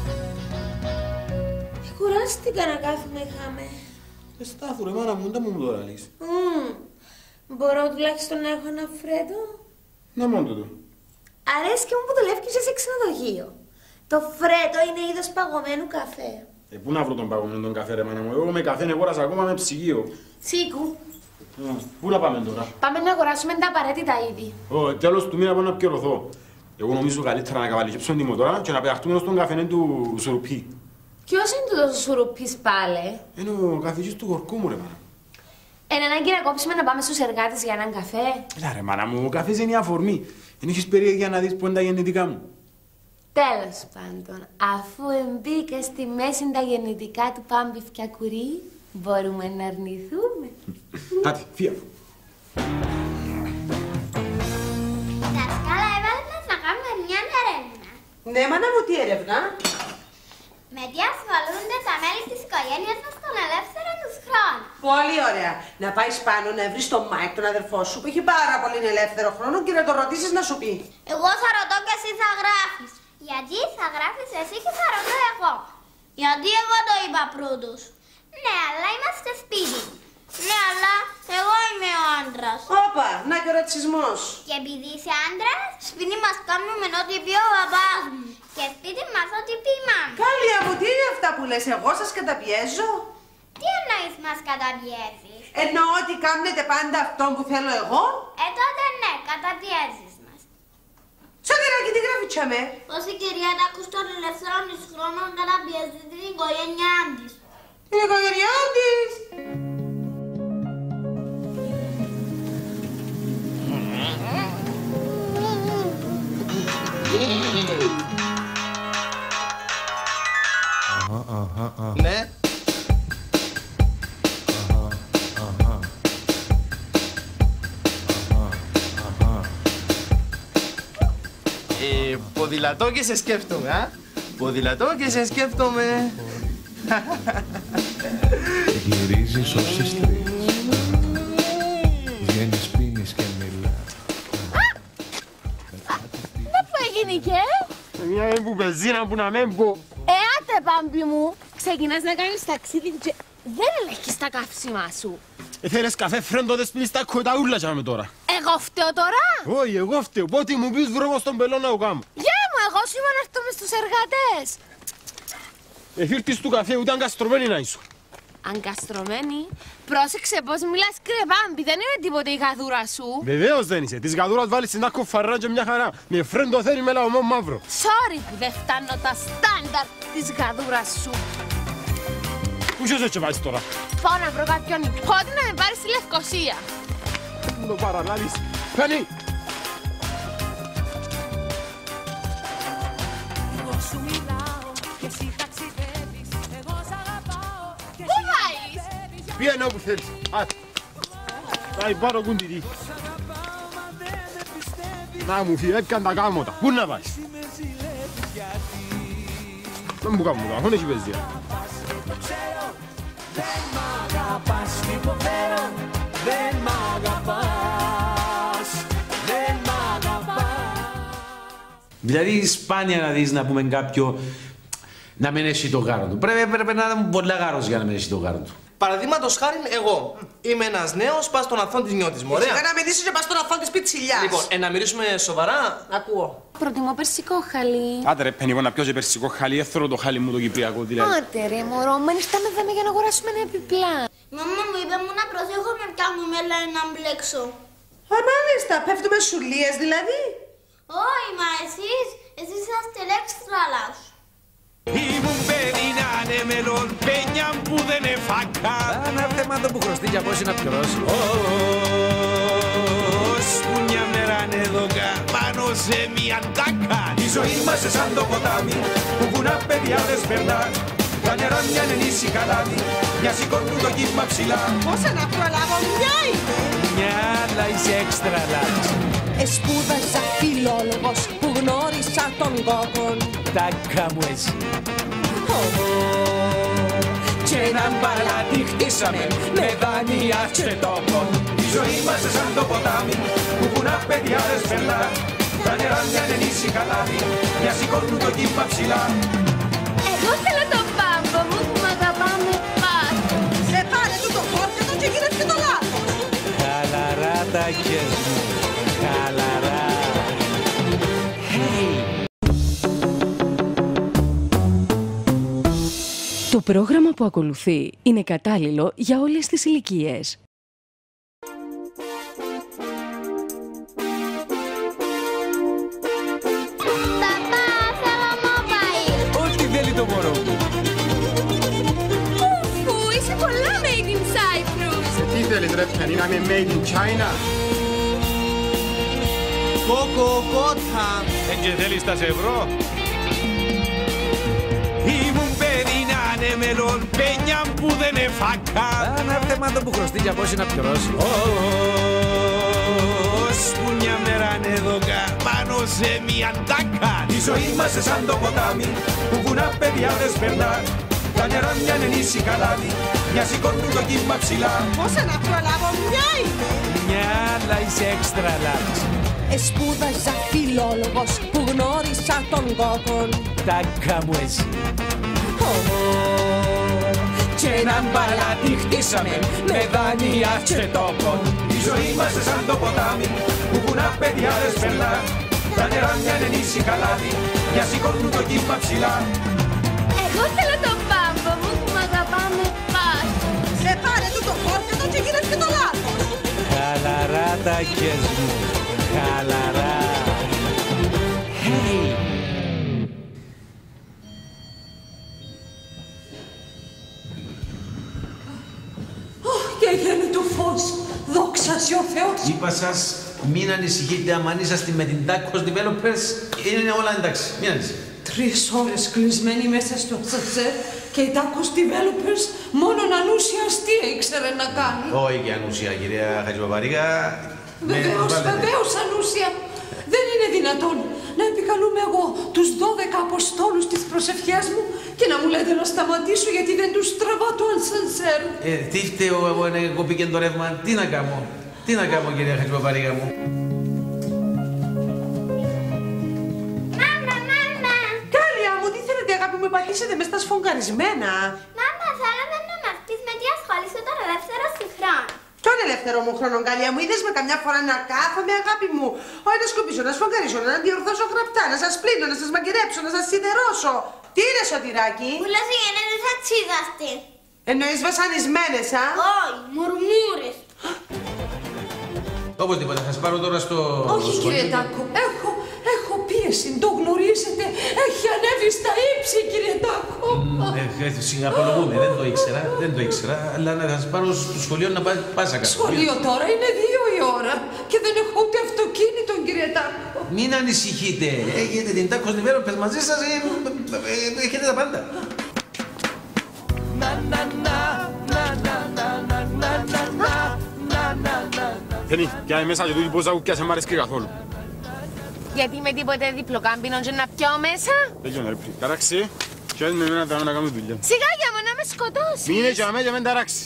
Κουράστηκα να κάθομαι χάμε. Στάθου ρε μάνα μου, δεν μου το λαλείς. Μπορώ τουλάχιστον να έχω ένα φρέτο? Να μόνο τούτο. Αρέσκει μου που δουλεύει σε ξενοδοχείο. Το φρέτο είναι είδος παγωμένου καφέ. Πού να βρω τον παγωμένο τον καφέ ρε μάνα μου, εγώ με καφέ αγόρασα ακόμα με ψυγείο. Τσίκου. Πού να πάμε τώρα? Πάμε να αγοράσουμε τα απαραίτητα είδη. Τέλος του μήνα πάω να πιερωθώ. Εγώ νομίζω καλύτερα να καβαλικέψω την μοτόρα και να πεταχτούμε στον καφέ του Σουρουπί. Ποιος είναι το Σουρουπής πάλε? Είναι ο καθηγητής του χορκού μου ρε μάνα. Είναι ανάγκη να κόψουμε να πάμε στους εργάτες για έναν καφέ? Έλα ρε μάνα μου, ο καφές είναι η αφορμή. Δεν έχεις περίεργεια να δεις πού είναι τα γεννητικά μου. Τέλος πάντων, αφού μπήκα στη μέση τα γεννητικά του Πάμπη Φτιακουρί, μπορούμε να αρνηθούμε. Πάτε, φύγε. Δασκάλα, έβαλες να κάνουμε μια έρευνα. Ναι, μάνα μου, τι έρευνα? Με τι ασχολούνται τα μέλη της οικογένειας μας στον ελεύθερο τους χρόνο. Πολύ ωραία. Να πάεις πάνω να βρεις τον Μάικ, τον αδερφό σου, που έχει πάρα πολύ ελεύθερο χρόνο και να τον ρωτήσεις να σου πει. Εγώ θα ρωτώ και εσύ θα γράφεις. Γιατί θα γράφεις εσύ και θα ρωτώ εγώ. Γιατί εγώ το είπα πρώτος. Ναι, αλλά είμαστε σπίτι. Ναι, αλλά εγώ είμαι ο άντρας. Όπα, να και ο ρατσισμός. Και επειδή είσαι άντρας, σπίτι μας κάνουμε ό,τι πει ο παπάς μου. Και σπίτι μας ό,τι πει η μάμα. Κάλια μου, τι είναι αυτά που λες, εγώ σας καταπιέζω? Τι εννοείς μας καταπιέζεις? Εννοώ ότι κάνετε πάντα αυτό που θέλω εγώ. Τότε ναι, καταπιέζεις μας. Σωτηράκη, τι γράφει τσάμε? Πως η κυρία Τάκου στον ελεύθερο της χρόνων καταπιέζει την οικογένειά της. Την οικογένειά της! Ναι. Ποδηλατώ και σε σκέφτομαι, α. Ποδηλατώ και σε σκέφτομαι. Γυρίζεις όσες τρεις. Βγαίνεις, πίνεις και μιλάς. Πού έγινηκε? Μια εμπουμπεζίνα που να μην πω. Άτε, Πάμπη μου, ξεκινάς να κάνεις ταξίδι και δεν ελέγχεις τα καύσιμα σου. Θέλεις καφέ φρέντοδες πλείς τα κοηταούλα και με τώρα. Εγώ φταίω τώρα? Όχι, εγώ φταίω. Πότε μου πεις βρω στον πελό να το κάνω. Γεια μου, εγώ σήμερα να έρθω μες στους εργατές. Εφήρτης του καφέ ούτε αγκαστρωμένη να είσαι. Αγκαστρωμένη? Πρόσεξε πώς μιλάς, κρε Πάμπη, δεν είναι τίποτε η γαδούρα σου. Βεβαίως δεν είσαι. Της γαδούρας βάλεις στην άκο φαρρά και μια χαρά. Με φρέντο θέλει με λαωμό μαύρο. Sorry που δεν φτάνω τα στάνταρ της γαδούρας σου. Πού είσαι έτσι βάζεις τώρα. Πάω να βρω κάποιον υπότι να με πάρει στη Λευκοσία. Μου το παραλάβεις. Φανή! Πού πάεις? Πήγαινε όπου θέλεις. Θα πάρω κουντιδί. Να μου φυλέπκαν τα κάμωτα. Πού να πάεις. Δεν μου κάνω τα, δεν έχει πεζία. Δεν μ' αγαπάς, υποφέρω. Δεν μ' αγαπάς. Δεν μ' αγαπάς. Δηλαδή σπάνια να δεις να πούμε κάποιο να μην έχει το γάρο του. Πρέπει να είναι πολλά γάρος για να μην έχει το γάρο του. Παραδείγματος χάριν εγώ. Είμαι ένας νέος, πας στον αθών της νιώτης μου, ωραία. Σιγά να μιλήσεις και πας στον αθών της πιτσιλιάς. Λοιπόν, να μιλήσουμε σοβαρά. Ακούω. Προτιμώ περσικό χαλί. Άντε ρε πένι, να πιω και περσικό χάλι, έθωρο το χάλι μου το κυπριακό δηλαδή. Άντε ρε μωρό, μένει στάμε δάμε για να αγοράσουμε ένα επιπλά. Μαμά μου είπε μου να προσέχω με ποια μου μέλα να μπλέξω. Μάλιστα, πέφτουμε σουλίες δηλαδή. Όχι, μα εσείς είσαστε έξτρα λαός. Ήμουν παιδί να είναι μελών, πένια που δεν είναι φάκα. Ένα θέμα το που χρωστεί για πώς είναι να πληρώσει. Που μια μέρα είναι εδώ πάνω σε μια τάκα. Η ζωή μας σαν το ποτάμι που βουνά παιδιά δεν σπερνά. Τα νερά μια είναι ήσυχα λάδι, μια σηκώνουν το κύμα ψηλά. Πώς να προλάβω, μια είναι. Μια αλλά είσαι έξτρα λάδι. Σπούδασα φιλόλογος που γνώρισα τον κόκκον. Τάκα μου εσύ. Και έναν παλάτι χτίσαμε με δάνεια και τόπον. Η ζωή μας σαν το ποτάμι που βουνά παιδιά δεν σπερνά. Τα νερά μια είναι ήσυχα λάδι, μια σηκώνουν το κύμα ψηλά. Εγώ θέλω τον Πάμπο μου που μ' αγαπάμε πάντα. Σε πάρε του το φόρκατο και γίνες και το λάθος. Χαλαρά τα κες μου, χαλαρά. Το πρόγραμμα που ακολουθεί είναι κατάλληλο για όλες τις ηλικίες. Παπά, θέλω mobile. Ό,τι θέλει το μωρό μου. Φου, είσαι πολλά made in Cyprus. Τι θέλεις ρε πένι, να είμαι made in China. Κοκοκότα. Και θέλεις τα ευρώ. Ήμουν παιδί να είναι μελών, πένια που δεν είναι φάκα. Ένα θέμα το που χρωστεί για πώς είναι να πληρώσει. Που μια μέρα είναι εδώ πάνω σε μια τάκα. Η ζωή μας σαν το ποτάμι που βουνά παιδιά δεν σπερνά. Τα νερά μια είναι ήσυχα λάδι, μια σηκώνουν το κύμα ψηλά. Πώς να προλάβω, μια είναι. Μια αλλά είσαι έξτρα λάδι. Σπούδασα φιλόλογος που γνώρισα τον κόκκον. Τάκα μου εσύ. Και έναν παλάτι χτίσαμε με δάνεια και τόπον. Η ζωή μας σαν το ποτάμι που βουνά παιδιά δεν σπερνά. Τα νερά μια είναι ήσυχα λάδι, μια σηκώνουν το κύμα ψηλά. Εγώ θέλω τον Πάμπο μου που μ' αγαπάμε πάντα. Σε πάρε του το φόρκατο και γίνες και το λάθος. Χαλαρά τα κες μου, χαλαρά. Και έγινε το φως, δόξα σε ο Θεός. Είπα σας, μην ανησυχείτε, άμα είσαστε με την Tacos Developers, είναι όλα εντάξει, μην ανησυχείτε. 3 ώρες κλεισμένοι μέσα στο σασέ Και οι Τάκος developers μόνον ανούσια αστεία ήξερε να κάνει. Όχι και ανούσια, κυρία Χατζηπαπαρίγα. Βεβαίως ανούσια. Δεν είναι δυνατόν να επικαλούμε εγώ τους 12 αποστόλους της προσευχιάς μου και να μου λέτε να σταματήσω γιατί δεν τους τραβά το ανσανσέρ. Τι φταίω εγώ να κοπήκε το ρεύμα, τι να κάνω κυρία Χατζηπαπαρίγα μου. Κάλια μου, τι θέλετε αγάπη μου, πατήσετε μες στα σφογγαρισμένα. Μάμα, θέλαμε να μας πεις με τι ασχολείσαι τον ελεύθερο σου χρόνο. Ποιον ελεύθερο μου χρόνο, Γκάλια μου, είδες με καμιά φορά να κάθομαι, αγάπη μου. Όχι να σκουπίσω, να σφογγαρίσω, να διορθώσω γραπτά, να σας πλύνω, να σας μαγκερέψω, να σας σιδερώσω. Τι είναι, Σωτηράκη? Που λες οι γενέτες ατσίδαστοι. Εννοείς βασανισμένες, α? Όχι, μουρμούρες. Οπωσδήποτε, θα σας πάρω τώρα στο Όχι, κύριε Τάκο, έχω πίεση, το γνωρίζετε. Έχει ανέβει στα ύψη, κύριε Τάκο. Απολογούμε, δεν το ήξερα, αλλά να σας πάρω στο σχολείο να πάσα κάτω. Σχολείο τώρα είναι 2 η ώρα και δεν έχω ούτε αυτοκίνητο, κύριε Τάκο. Μην ανησυχείτε, έχετε την Τάκος developers μαζί σας, έχετε τα πάντα. Θέλει, πιάνε μέσα και τούτη πόσα κουκιά μ' αρέσει και καθόλου. Γιατί με τίποτε διπλοκάμπινο και να πιω μέσα. Δεν γιώνε ρε πριν, ταράξει και έτσι με εμένα θα να κάνουμε δουλειά. Σιγά για μου να με σκοτώσεις. Μείνε και αμέ και μην ταράξεις.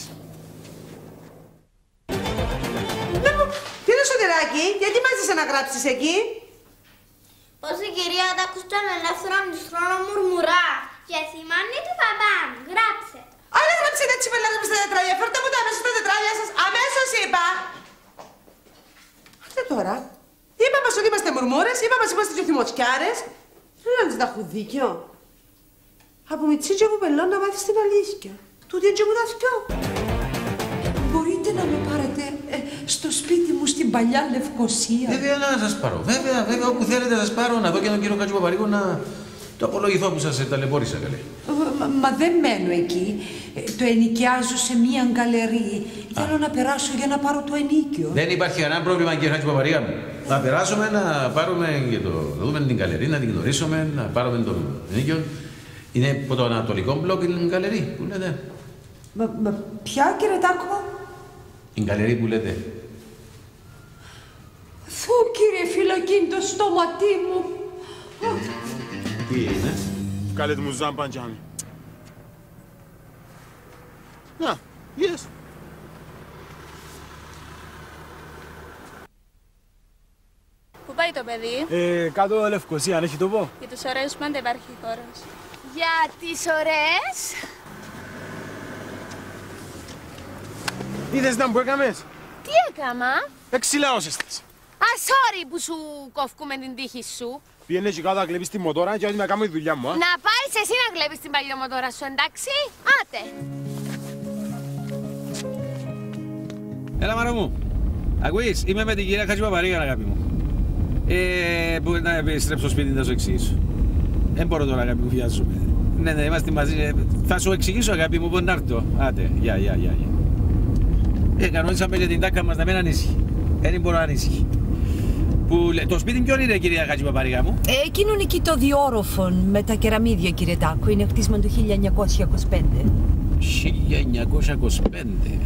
Τι είναι, Σωτηράκη, γιατί μάζεσαι να γράψεις εκεί? Πως η κυρία Τάκου στον ελεύθερο της χρόνο μουρμουρά και θυμάνει του παπά μου. Γράψε. Αλλά γράψετε έτσι πελάγαμε στα τετράδια, φέρτε μου τα μέσα στα τετράδια σας, αμέσως είπα. Αυτά τώρα. Είπα μας ότι είμαστε μουρμούρες, είπα μας είμαστε και θυμοσκιάρες. Δεν να έχουν δίκιο. Από μητσί και που πελώ να μάθεις την αλήθεια. Τούτη είναι και που τα θυκώ. Μπορείτε να με πάρετε στο σπίτι μου στην παλιά Λευκοσία. Βέβαια να σας πάρω, βέβαια, όπου θέλετε να σας πάρω, να δω και τον κύριο Χατζηπαπαρίγο να το απολογηθώ που σας ταλαιπώρησα καλέ. Μα δεν μένω εκεί. Το ενοικιάζω σε μία γκαλερί. Θέλω να περάσω για να πάρω το ενίκιο. Δεν υπάρχει κανένα πρόβλημα, κύριε Χατζηπαπαρίγα μου. Να περάσουμε, να πάρουμε και να δούμε την γκαλερί, να την γνωρίσουμε, να πάρουμε το ενίκιο. Είναι από το ανατολικό μπλοκ η γκαλερί που λέτε. Μα ποια, κύριε Τάκο? Η γκαλερί που λέτε. Θου, κύριε φυλακή, το στόματί μου. Τι είναι? Βγάλετε μου ζάμπαν τζάμι. Να, yes. Πού πάει το παιδί? Κάτω Λευκοσία, αν έχει το πω. Για τους ωραίους πάντα υπάρχει χώρος. Για τις ωραίες. Είδες να που έκαμες? Τι έκαμα? Εξηλάωσες τις. Α, sorry που σου κόφκουμε την τύχη σου. Πήγαινε και κάτω να κλέβεις τη μοτόρα και όχι να κάνω τη δουλειά μου, α. Να πάρεις εσύ να κλέβεις την παλιομοτόρα σου, εντάξει? Άτε. Έλα μάρο μου. Ακούεις, είμαι με την κυρία Χατζηπαπαρίγα, αγάπη μου. Μπορεί να επιστρέψω στο σπίτι να σου εξηγήσω. Δεν μπορώ τώρα, αγάπη μου, βιάζομαι. Ναι, είμαστε μαζί. Θα σου εξηγήσω, αγάπη μου, πώς να έρθω. Άτε, γεια. Κανονίσαμε για την τάκα μας να μην ανήσυχει. Δεν μπορώ να ανήσυχει. Το σπίτι ποιον είναι, κυρία Χατζηπαπαρίγα μου? Εκείνον εκεί το διόροφο με τα κεραμίδια, κύριε Τάκο. Είναι χτίσμα του 1925. 1925.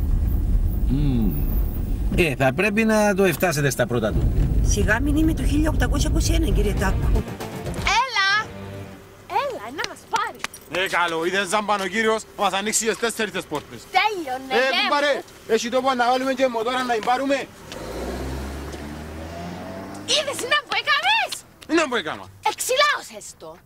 Θα πρέπει να το εφτάσετε στα πρώτα του. Σιγά μην είμαι το 1821, κύριε Τάκο. Έλα, να μας πάρει. Καλό, είδες ζάμπαν ο κύριος, μας ανοίξει τις 4 πόρτες. Τέλειωνε, κουμπάρε, έχει τόπο να βάλουμε και μοτόρα να την πάρουμε. Είδες να που έκαμες? Να που έκαμα. Εξηλάωσες το.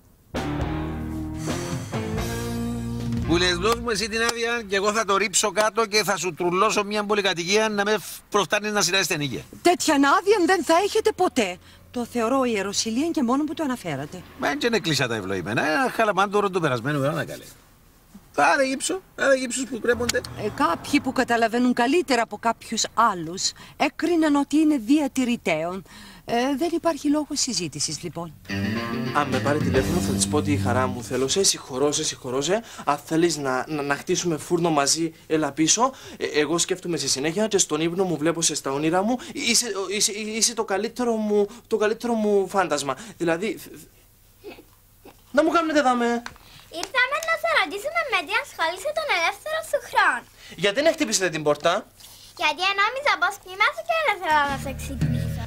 Που λες, δώσ' μου εσύ την άδεια και εγώ θα το ρίψω κάτω και θα σου τρουλώσω μια πολυκατοικία να με προφτάνει να σειράζεις την νοικία. Τέτοια άδεια δεν θα έχετε ποτέ. Το θεωρώ ιεροσυλία και μόνο που το αναφέρατε. Μα έτσι είναι κλείσσα τα ευλογημένα. Ένα χαλαμάντορο του περασμένου αιώνα καλέ. Άντε γύψους που κρέπονται. Κάποιοι που καταλαβαίνουν καλύτερα από κάποιους άλλους έκριναν ότι είναι διατηρητέων. Δεν υπάρχει λόγο συζήτησης, λοιπόν. Αν με πάρει τηλέφωνο θα της πω ότι η χαρά μου θέλω. Σε συγχωρώ. Αν θέλεις να χτίσουμε φούρνο μαζί, έλα πίσω. Εγώ σκέφτομαι στη συνέχεια και στον ύπνο μου βλέπω σε στα όνειρα μου. Είσαι το καλύτερο μου φάντασμα. Δηλαδή, να μου κάνετε δάμε. Ήρθαμε να σε ρωτήσουμε με τι ασχολείσαι τον ελεύθερο σου χρόνο. Γιατί δεν χτύπησετε την πόρτα? Γιατί νόμιζα πως κοιμάσαι και δεν θέλω να σε ξυπνήσω.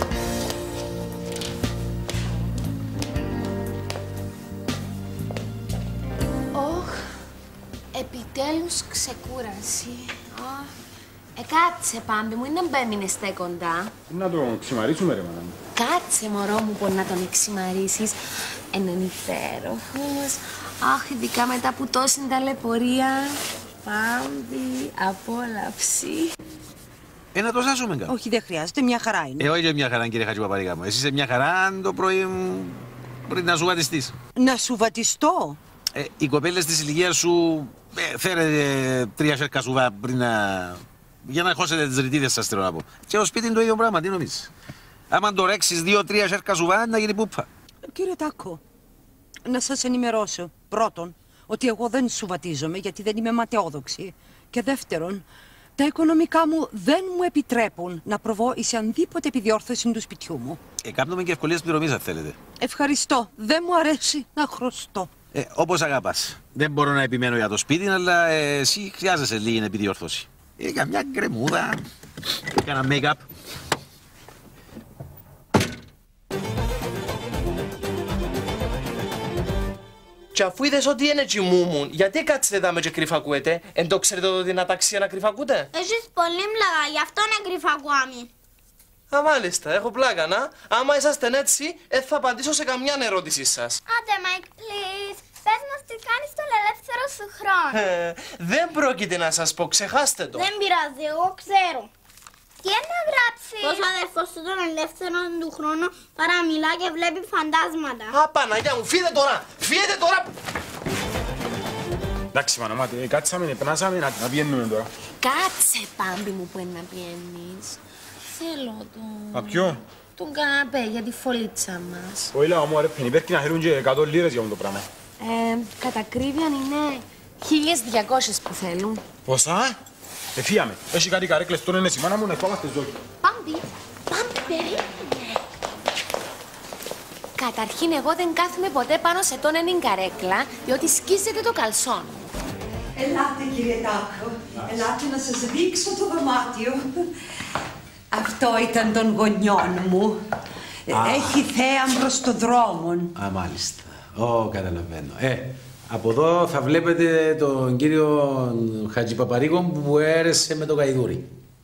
Ωχ, επιτέλους ξεκούραση. Κάτσε, Πάμπη μου, είναι μπέμεινε στέκοντα. Να τον ξημαρίσουμε, ρε μάνα μου. Κάτσε, μωρό μου, μπορεί να τον εξημαρίσεις. Είναι υπέροχος. Αχ, ειδικά μετά που τόση ταλαιπωρία. Πάμπη, απόλαυση. Να το σάσουμε κάπου. Όχι, δεν χρειάζεται, μια χαρά είναι. Όχι μια χαρά, κύριε Χατζηπαπαρίκα μου. Εσύ είσαι μια χαρά το πρωί πριν να σου βατιστείς. Να σου βατιστώ. Οι κοπέλες της ηλικίας σου φέρετε 3 σέρκα σουβά πριν να... για να χώσετε τις ρητίδες σας, θέλω να πω. Και στο σπίτι είναι το ίδιο πράγμα, τι νομίζεις? Άμα το ρέξεις 2-3 σέρκα σουβά, να γίνει πούπα. Κύριε Τάκο, να σας ενημερώσω. Πρώτον, ότι εγώ δεν σου βατίζομαι γιατί δεν είμαι ματαιόδοξη. Και δεύτερον, τα οικονομικά μου δεν μου επιτρέπουν να προβώ σε ανδήποτε επιδιόρθωση του σπιτιού μου. Κάνουμε και ευκολίες πληρωμής, αν θέλετε. Ευχαριστώ. Δεν μου αρέσει να χρωστώ. Όπως αγαπάς. Δεν μπορώ να επιμένω για το σπίτι, αλλά εσύ χρειάζεσαι λίγη επιδιόρθωση. Καμιά κρεμούδα, κάνα make-up. Και αφού είδες ότι είναι τσιμούμουν, γιατί κάτσετε δάμε και κρυφακούετε? Εν το ξέρετε ότι είναι αταξία να κρυφακούτε? Έχεις πολύ πλάκα, γι' αυτό να κρυφακουάμι. Α, μάλιστα, έχω πλάκα, να. Άμα είσαστε έτσι, θα απαντήσω σε καμιά ερώτησή σας. Άντε, Μάικ, please. Πες μας τι κάνεις τον ελεύθερο σου χρόνο. Δεν πρόκειται να σας πω, ξεχάστε το. Δεν πειράζει, εγώ ξέρω. Τι να γράψει? Πως ο αδερφός του τον ελεύθερο του χρόνου παραμιλά και βλέπει φαντάσματα. Α, Παναγιά μου, φύγετε τώρα! Φύγετε τώρα! Εντάξει, μαναμάτε, κάτσαμε, περνάσαμε, να πιένουμε τώρα. Κάτσε, Πάμπη μου, που είναι να πιένεις. Θέλω τον... Α, ποιο? Τον καναπέ για τη φωλίτσα μας. Όχι, λάβα μου, αρέπαινε, υπέρχει να θέλουν και 100 λίρες για αυτό το πράγμα. Κατά ακρίβεια είναι 1.200 που θέλουν. Πόσα? Φύγαμε. Έχει κάτι καρέκλες τώρα, είναι σημάνα μου να πάμε στη ζωή. Πάμπη, περίμενε. Καταρχήν, εγώ δεν κάθομαι ποτέ πάνω σε τον ενήν καρέκλα, διότι σκίζεται το καλσόν. Ελάτε, κύριε Τάκο. Ελάτε να σας δείξω το δωμάτιο. Αυτό ήταν των γονιών μου. Έχει θέαμπρο στο δρόμο. Α, μάλιστα. Καταλαβαίνω. Από εδώ θα βλέπετε τον κύριο Χατζηπαπαρίκο που έρεσε με το γαϊδούρι.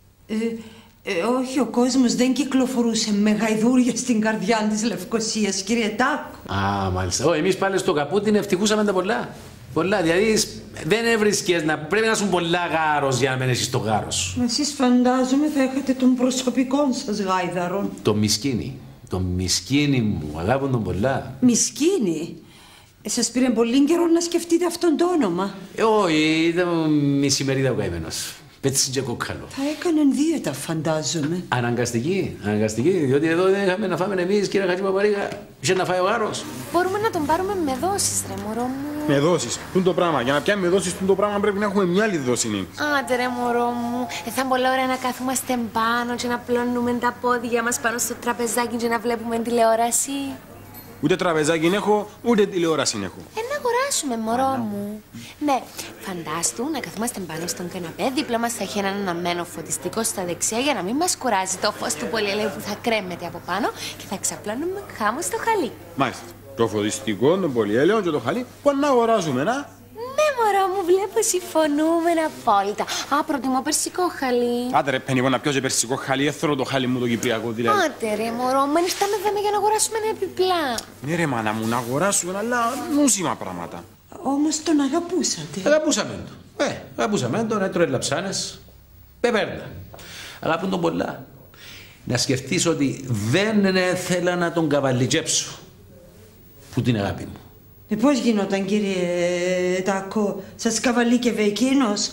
Όχι, ο κόσμος δεν κυκλοφορούσε με γαϊδούρια στην καρδιά της Λευκωσίας, κύριε Τάκο. Α, μάλιστα. Εμείς πάλι στο καπούτι ευτυχούσαμε τα πολλά. Πολλά, δηλαδή δεν έβρισκες να πρέπει να σου πολλά γάρος για να μένεις στο γάρος. Εσείς φαντάζομαι θα έχετε τον προσωπικό σας γάιδαρο. Το μισκίνι. Το μισκίνι μου, αγάπη τον πολλά. Μισκίνι. Σας πήρε πολύ καιρό να σκεφτείτε αυτόν το όνομα. Όχι, ήταν μισημερίδα ο καημένος. Πέτσι και κόκκαλο. Θα έκαναν δίαιτα, φαντάζομαι. Αναγκαστική, διότι εδώ δεν είχαμε να φάμε εμείς, κύριε Χατζηπαπαρίκα. Είχε να φάει ο γάρος. Μπορούμε να τον πάρουμε με δόσεις, ρε μωρό μου. Με δόσεις, τούν το πράγμα. Για να πιάμε δόσεις, τούν το πράγμα πρέπει να έχουμε μια άλλη δόση. Άντε ρε μωρό μου, θα είναι πολύ ωραία να κάθομαστε πάνω και να πλώνουμε τα πόδια μας πάνω στο τραπεζάκι και να βλέπουμε τηλεόραση. Ούτε τραπεζάκι έχω, ούτε τηλεόραση έχω. Να αγοράσουμε, μωρό μου. Ναι, φαντάστου να καθόμαστε πάνω στον καναπέ, δίπλα μας θα έχει έναν αναμένο φωτιστικό στα δεξιά για να μην μας κουράζει το φως του πολυελαίου που θα κρέμεται από πάνω και θα ξαπλώνουμε χάμω στο χαλί. Μάλιστα. Το φωτιστικό, τον πολυέλαιο και το χαλί, πώς να αγοράζουμε, να? Ναι, μωρό μου, βλέπω συμφωνούμε απόλυτα. Α, προτιμώ περσικό χαλί. Άντε ρε, πένει, να πιω περσικό χαλί, έθωρο το χαλί μου το κυπριακό δηλαδή. Άντε ρε, μωρό μου, ήρθαμε εδώ για να αγοράσουμε ένα επιπλά. Ναι ρε μάνα μου, να αγοράσουμε, αλλά νούσιμα πράγματα. Όμως τον αγαπούσατε. Αγαπούσαμε τον. Αγαπούσαμε τον, έτρωε λαψάνες. Πεπέρνα. Αγαπούν τον πολλά. Να σκεφτείς ότι δεν ήθελα να τον καβαλιτζέψω. Που την αγάπη μου. Πώς γινόταν, κύριε Τάκο, σας καβαλίκευε εκείνος?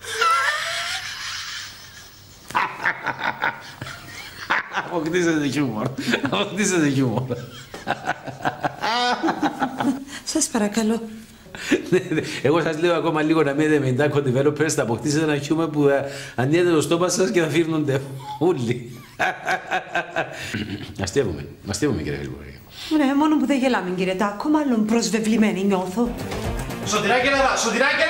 Αποκτήσατε χιούμορ. Αποκτήσατε χιούμορ. Σας παρακαλώ. Εγώ σας λέω ακόμα λίγο να μην με Τάκο developers, θα αποκτήσετε ένα χιούμορ που θα ανοίγετε το στόμα σας και θα φύρνονται όλοι. Αστείευομαι κύριε Γρηγόρη. Ναι, μόνο που δεν γελάμε κύριε Τάκο, μάλλον προσβεβλημένη νιώθω. Σωτηράκι, έλα, σωτηράκι.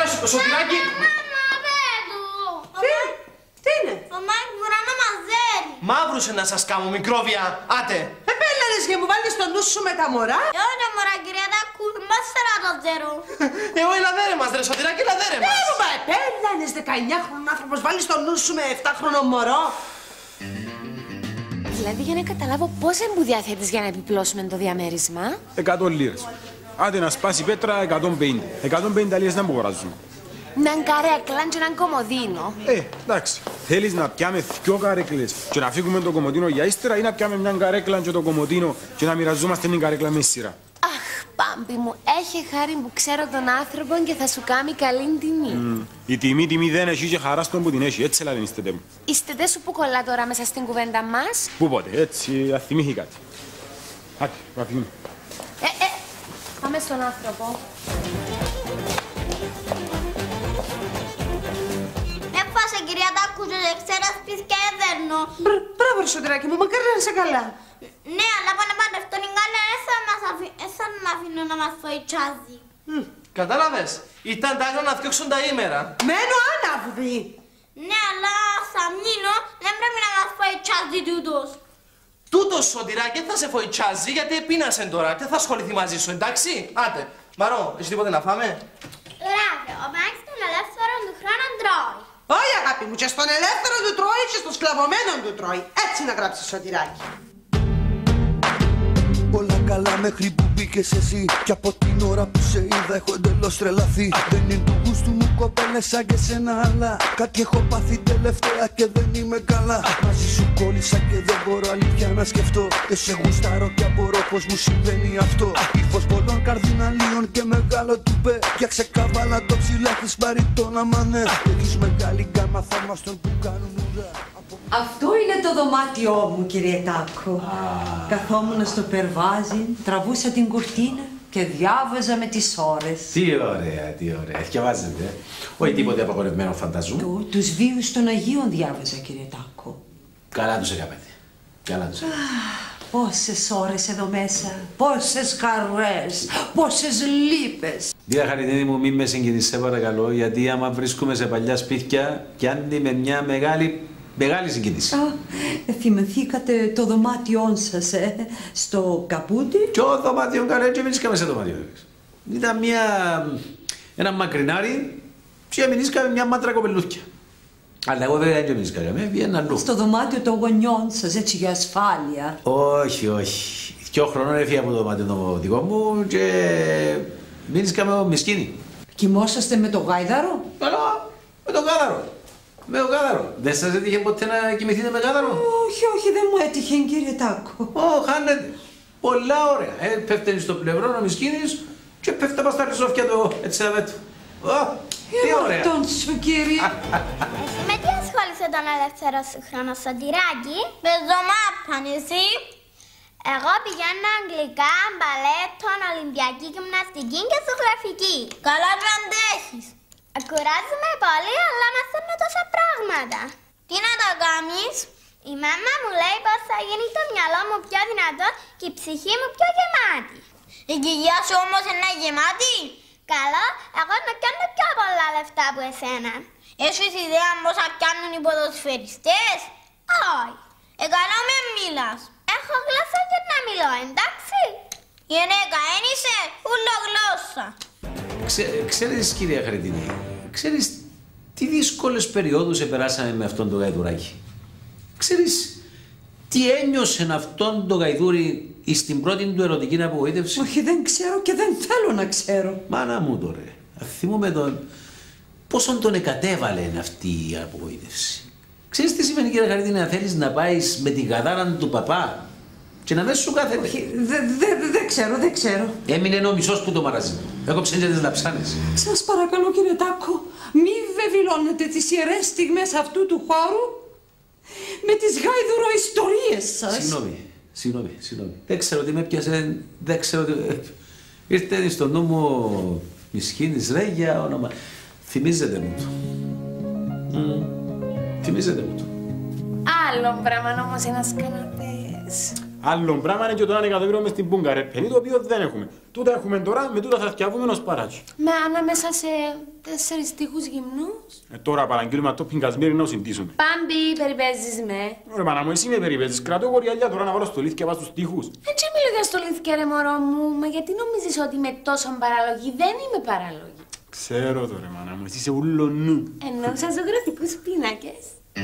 Τι είναι? Ο Μάικ μπορεί να μαζέρει. Μαύρουσε να σας κάνω, μικρόβια. Άτε. Πέλαρες και μου βάλεις το νου σου με τα μωρά. Ωραία μωρά κυρία Τάκου, μας 40. Εγώ η λαδέρε μας, ρε Σωτηράκι, η λαδέρε μας. Πέλαρες 19χρονο άνθρωπος, βάλεις το νου σου με 7χρονο μωρό. Δηλαδή για να καταλάβω πόσα εμπουδιά θέτεις για να επιπλώσουμε το διαμέρισμα. 100 λίρες. Άντε να σπάσει πέτρα 150. 150 λίρες δεν μου αγοράζουν. Ναν καρέκλα και έναν κομμωδίνο. Εντάξει. Θέλεις να πιάμε 2 καρέκλες και να φύγουμε το κομμωδίνο για ύστερα ή να πιάμε μια καρέκλα και το κομμωδίνο και να μοιραζόμαστε την καρέκλα με σειρά. Αχ, Πάμπη μου, έχει χάρη που ξέρω τον άνθρωπο και θα σου κάνει καλή τιμή. Η τιμή δεν έχει και χαρά στον που την έχει, έτσι λένε είστε μου. Είστε δε σου που κολλά τώρα μέσα στην κουβέντα μας. Πού πότε, έτσι, αθυμήθη κάτι. Άτε, αφήνω. Πάμε στον άνθρωπο. Έφασε κυρία Τάκου και δεν ξέρας πεις και έδερνο. Μπράβο ρε Σωτηράκι μου, μακάρι να είσαι καλά. Ναι, αλλά πάνε παντρευτόν η Γκάλα έσαν να αφήνω να μας βοητσάζει. Κατάλαβες, ήταν τα άλλα να διώξουν τα ήμερα. Μένω άναυδη. Ναι, αλλά σαν μείνω δεν πρέπει να μας βοητσάζει τούτος. Τούτος Σωτηράκι θα σε βοητσάζει γιατί πείνασε τώρα και θα ασχοληθεί μαζί σου, εντάξει. Άτε, Μαρό, έχεις τίποτε να φάμε? Λάβε, ο Μάικς τον ελεύθερο του χρόνου τρώει. Όχι αγάπη μου, και στον ελεύθερο του τρώει και στο σκλαβωμένο του τρώει. Έτσι να γράψεις Σωτηράκι. Όλα καλά μέχρι που μπήκες εσύ. Κι από την ώρα που σε είδα έχω εντελώς τρελαθεί. Δεν είναι του γούστου μου κοπέλες σαν και σένα, αλλά κάτι έχω πάθει τελευταία και δεν είμαι καλά. Μαζί σου κόλλησα και δεν μπορώ αλήθεια να σκεφτώ. Και σε γουστάρω και απορώ πως μου συμβαίνει αυτό. Ύφος πολλών καρδιναλίων και μεγάλο τουπέ. Φτιάξε καβάλα το ψηλά της μπαριτόνα μανέ. Έχεις μεγάλη γκάμα θαυμαστών που κάνουν ουρά. Αυτό είναι το δωμάτιό μου, κύριε Τάκο. Καθόμουν στο περβάζι, τραβούσα την κουρτίνα και διάβαζα με τις ώρες. Τι ωραία, τι ωραία. Διαβάζετε. Όχι τίποτε απαγορευμένο φανταζού. Τους βίους των Αγίων διάβαζα, κύριε Τάκο. Καλά τους έκαμε. Καλά τους έκαμε. Πόσες ώρες εδώ μέσα, πόσες χαρές, πόσες λύπες. Δια Χαριτίνη μου, μην με συγκινείς, σε παρακαλώ, γιατί άμα βρίσκουμε σε παλιά σπίτια, πιάνει με μια μεγάλη συγκίνηση. Θυμηθήκατε το δωμάτιό σας, στο καπούτι. Ποιο δωμάτιο καλά, και μείνησκαμε σε δωμάτιο. Ήταν ένα μακρινάρι και μείνησκαμε μια μάτρα κοπελούθια. Αλλά εγώ βέβαια δεν μείνησκαμε, βγαίνα αλλού. Στο δωμάτιο των γονιών σας, έτσι για ασφάλεια. Όχι. 2 χρόνων έφυγα από το δωμάτιο το δικό μου και μείνησκαμε ο Μισκίνη. Κοιμόσαστε με το γάιδαρο. Καλά, με το γάδαρο. Με το γάδαρο. Δεν σας έτυχε ποτέ να κοιμηθείτε με γάδαρο? Όχι, δεν μου έτυχε, κύριε Τάκο. Χάνετε. Πολλά ωραία. Πέφτει στο πλευρό ο Μισκίνης και πέφτει από στα χρυσόφια του έτσι να βέτω. Τι ωραία. Τον σου, κύριε. Με τι ασχόλησε τον ελεύθερο σου χρόνο, Σωτηράκι? Παίζω μάπαν, εσύ? Εγώ πηγαίνω αγγλικά, μπαλέτον, ολυμπιακή γυμναστική και ζωγραφική. Καλά του αντέχεις. Κουράζομαι πολύ, αλλά μαθαίνω τόσα πράγματα. Τι να το κάνεις? Η μάμα μου λέει πως θα γίνει το μυαλό μου πιο δυνατό και η ψυχή μου πιο γεμάτη. Η κοιλιά σου όμως είναι γεμάτη? Καλό, εγώ να κάνω πιο πολλά λεφτά από εσένα. Έχεις ιδέα πόσα πιάνουν οι ποδοσφαιριστές? Όχι. Καλά με μίλας. Έχω γλώσσα για να μιλώ, εντάξει? Γενέκα, εν είσαι ούλο γλώσσα. Ξέρεις, κυρία Χαριτίνη, ξέρεις τι δύσκολες περιόδους επεράσαμε με αυτόν τον γαϊδουράκι. Ξέρεις τι ένιωσε αυτόν τον γαϊδούρι στην πρώτη του ερωτική απογοήτευση? Όχι, δεν ξέρω και δεν θέλω να ξέρω. Μάνα μου τώρα, θυμούμαι τον πόσον τον εκατέβαλε αυτή η απογοήτευση. Ξέρεις τι σημαίνει, κύριε Χαριτίνη, να θέλεις να πάεις με την κατάρα του παπά και να δες σου κάθεται? Όχι, δεν ξέρω. Έμεινε ο μισός που το μαραζί. Έκοψε και τις λαψάνες. Σας παρακαλώ, κύριε Τάκο, μη βεβηλώνετε τις ιερές στιγμές αυτού του χώρου με τις γάιδουροϊστορίες σας. Συγγνώμη. Δεν ξέρω τι με πιάσε, δεν ξέρω τι... Ήρθε στο νου μου Μισκίνης, ρε, για όνομα. Θυμίζετε μου το. Θυμίζετε μου το. Άλλο πράγμα όμως ένας καναπές. θέλεις. Άλλον πράγμα είναι και το 1 εκατομμύριο μες στην πούγκα, ρε παιδί, το οποίο δεν έχουμε. Τούτα έχουμε τώρα, με τούτα θα φτιαβούμε ως παράτσι. Με ανάμεσα σε 4 τείχους γυμνούς. Τώρα παραγγείλουμε το πιγκασμίρι να συντήσουμε. Πάμπη, περιπέζεις με. Ρε μάνα μου, εσύ με περιπέζεις. Κρατώ κοριαλιά τώρα να βάλω στολίθια πάνω στους τείχους. Έτσι μιλώ για στολίθια ρε μωρό μου. Μα γιατί νομίζεις ότι με τόσο παραλογή δεν είμαι παραλογή. Ξέρω το ρε μάνα μου, εσύ είσαι ούλο νου. Εννοούσα ζωγραφικούς πίνακες.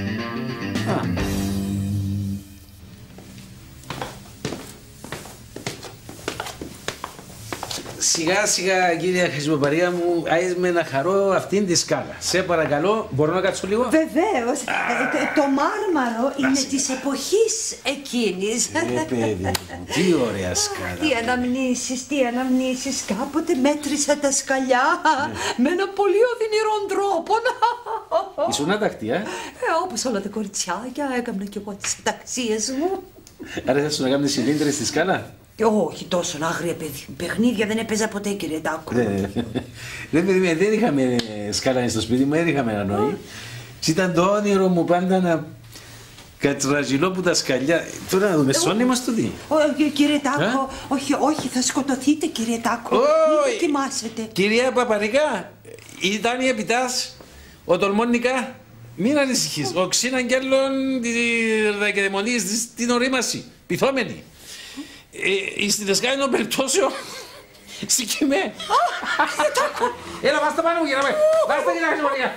Σιγά σιγά κύριε Χρυσοπαρία μου, άις με να χαρώ αυτήν τη σκάλα. Σε παρακαλώ, μπορώ να κάτσω λίγο. Βεβαίως. Το μάρμαρο είναι της εποχής εκείνης. Παιδί, τι ωραία σκάλα. Τι αναμνήσεις. Κάποτε μέτρησα τα σκαλιά με ένα πολύ οδυνηρό τρόπο. Ήσουν άτακτη, Όπως όλα τα κοριτσιάκια έκανα κι εγώ τις αταξίες μου. Άρα θα σου να κάνεις συλλήντρες στη σκάλα. Όχι τόσο άγρια παιχνίδια δεν έπαιζα ποτέ, κύριε Τάκο. Δεν είχαμε σκάλα στο σπίτι μου, δεν είχαμε ένα νόη. Ήταν το όνειρο μου πάντα να κατραζιλώ που τα σκαλιά. Τώρα να δούμε, σώνει μας το τι. Κύριε Τάκο, όχι, θα σκοτωθείτε, κύριε Τάκο. Μην δοκιμάσετε. Κυρία Παπαρικά, ήταν η επιτάς, ο Τολμόνικα. Μην ανησυχείς, ο ξύναγγελων και δαιμονείς την ορίμαση, πειθόμενη. Στην δεσκάλη των περιπτώσεων, σηκημέ. Έλα, βάστα πάνω μου, κύριε. Βάστα, κύριε Χρυσοπαρία.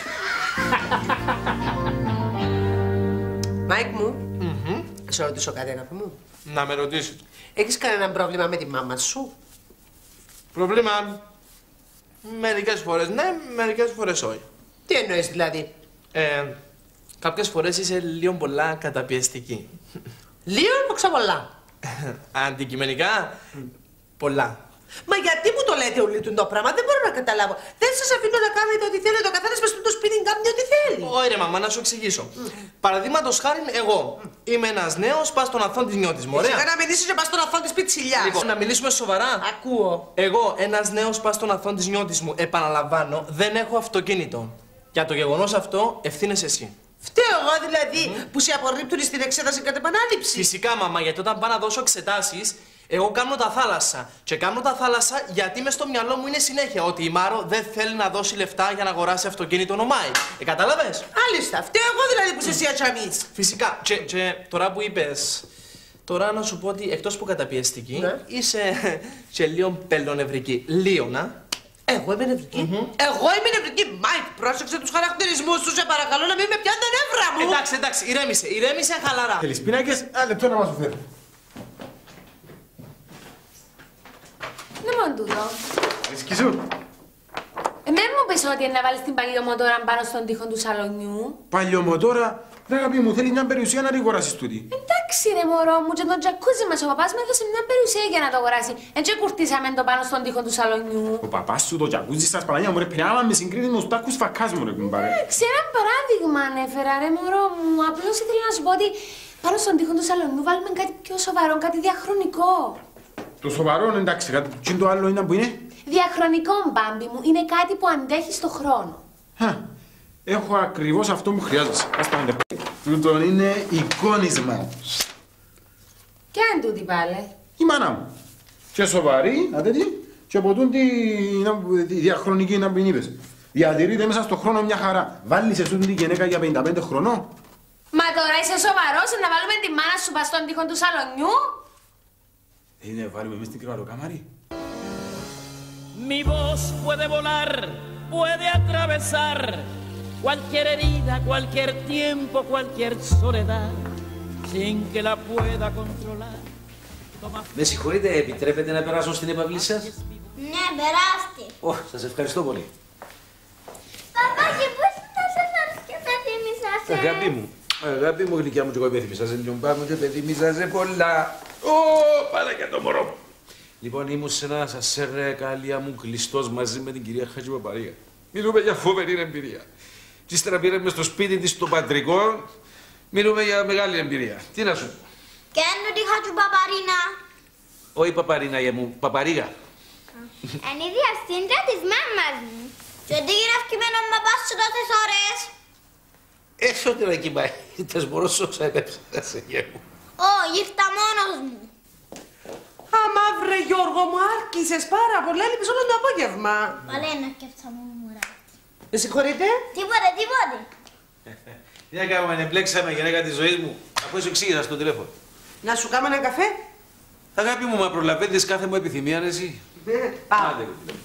Μάικ μου, σε ρωτήσω κάτι, αγάπη μου. Να με ρωτήσετε. Έχεις κανένα πρόβλημα με τη μάμα σου? Πρόβλημα, μερικές φορές ναι, μερικές φορές όχι. Τι εννοείς δηλαδή? Κάποιες φορές είσαι λίγο πολλά καταπιεστική. Λίγο ή πολλά? Αντικειμενικά, πολλά. Μα γιατί μου το λέτε όλοι το πράγμα, δεν μπορώ να καταλάβω. Δεν σας αφήνω να κάνετε ό,τι θέλετε, ο καθένας μες στο σπίτι κάνει ό,τι θέλει. Όχι ρε μαμά, να σου εξηγήσω. Παραδείγματος χάριν εγώ είμαι ένας νέος, πας στον αθών της νιώτης μου, ωραία. Σιγά να μιλήσεις και πας στον αθών της πιτσιλιάς. Λοιπόν, να μιλήσουμε σοβαρά. Ακούω. Εγώ, ένας νέος, πας στον αθών της νιώτης μου, επαναλαμβάνω, δεν έχω αυτοκίνητο. Για το γεγονός αυτό ευθύνεσαι εσύ. Φταίω εγώ δηλαδή που σε απορρίπτουν στην εξέταση κατά επανάληψη. Φυσικά, μαμά, γιατί όταν πάω να δώσω εξετάσεις, εγώ κάνω τα θάλασσα. Και κάνω τα θάλασσα γιατί μες στο μυαλό μου είναι συνέχεια ότι η Μάρο δεν θέλει να δώσει λεφτά για να αγοράσει αυτοκίνητο ο Μάικ. Κατάλαβες? Μάλιστα. Φταίω εγώ δηλαδή που είσαι εσύ ατσαμής. Φυσικά. Και τώρα που είπες, τώρα να σου πω ότι εκτός που καταπιεστική, είσαι και λίγο πελονευρική. Λίγο, να. Εγώ είμαι νευρική. Εγώ είμαι νευρική. Μάικ, πρόσεξε τους χαρακτηρισμούς σου, σε παρακαλώ να μην με πιάνει τα νεύρα μου. Εντάξει, ηρέμησε χαλαρά. Θέλεις πίνακες, ένα λεπτό να μας το φέρω. Ναι, μόνο τούτο. Ρίσκει σου. Δεν μου πες ότι να βάλεις την παλιωμοτόρα πάνω στον τοίχο του σαλονιού. Παλιωμοτόρα, ρε αγαπή μου, θέλει μια περιουσία να την αγοράσεις τούτη. Εντάξει ρε μωρό μου, και τον τζακούζι μας ο παπάς μου έδωσε μια περιουσία για να το αγοράσει. Έτσι κουρτίσαμε το πάνω στον τοίχο του σαλονιού. Ο παπάς σου το τζακούζι σας Παναγιά μου ρε, πρέπει να με συγκρίνει με τους τάκους φακάς μου ρε κουμπάρε. Εντάξει, ένα παράδειγμα ανέφερα ρε μωρό μου, απλώς ήθελα να σου πω ότι πάνω στον τοίχο του σαλονιού βάλουμε κάτι πιο σοβαρό, κάτι διαχρονικό. Το σοβαρό εντάξει, κάτι τι το άλλο είναι που είναι. Διαχρονικό, Μπάμπη μου, είναι κάτι που αντέχει στο χρόνο. Έχω ακριβώς αυτό που χρειάζεσαι. Ας πάμε. Τούτον είναι εικόνισμα. Ποια είναι τούτη πάλι? Η μάνα μου. Και σοβαρή, να τέτοι, και από τούτη τη διαχρονική να μην είπες. Διατηρείται μέσα στον χρόνο μια χαρά. Βάλεις εσύ την γυναίκα για 55 χρονών. Μα τώρα είσαι σοβαρός να βάλουμε τη μάνα σου πας στον τοίχο του σαλονιού? Είναι βάλουμε εμείς την κρεβατοκάμαρη. Mi voz puede volar, puede atravesar cualquier herida, cualquier tiempo, cualquier soledad, sin que la pueda controlar. Με συγχωρείτε, επιτρέπετε να περάσω στην επαυλή σας? Ναι, περάστε. Σας ευχαριστώ πολύ. Παπάκι, πώς φτάσες και θα θύμισασαι? Αγάπη μου, γλυκιά μου, και εγώ υπενθυμίσασαι λίγο πάνω και υπενθυμίσασαι πολλά. Πάρα και το μωρό μου. Λοιπόν, ήμουν σε ένα σασέρ καλία μου κλειστός μαζί με την κυρία Χατζηπαπαρία. Μιλούμε για φοβερή εμπειρία. Και ύστερα πήραμε στο σπίτι της το πατρικό. Μιλούμε για μεγάλη εμπειρία. Τι να σου πω. Και είναι τη Χατζηπαπαρίνα. Όχι Παπαρίνα, για μου, Παπαρίγα. Είναι η διευθύντρια της μάμας μου. Και τι γραφκημένο με πας σε τόσες ώρες? Έξω την εκεί πάει. Τα σμπορώ σώσα επέψα σε γέμου. Όχι, ήρθα μόνος μου. Άμα βρε Γιώργο μου, άρχισες πάρα πολλά, έλειπες όλο το απόγευμα. Πάλι ένα σκέφτομαι μωράκι. Με συγχωρείτε. Τίποτε, τίποτε. Τι να κάνουμε, εμπλέξαμε γυναίκα της ζωής μου, αφού σου εξήγησα στο τηλέφωνο. Να σου κάνω ένα καφέ. Αγάπη μου, μα προλαβαίνεις κάθε μου επιθυμία, εσύ. Πάμε.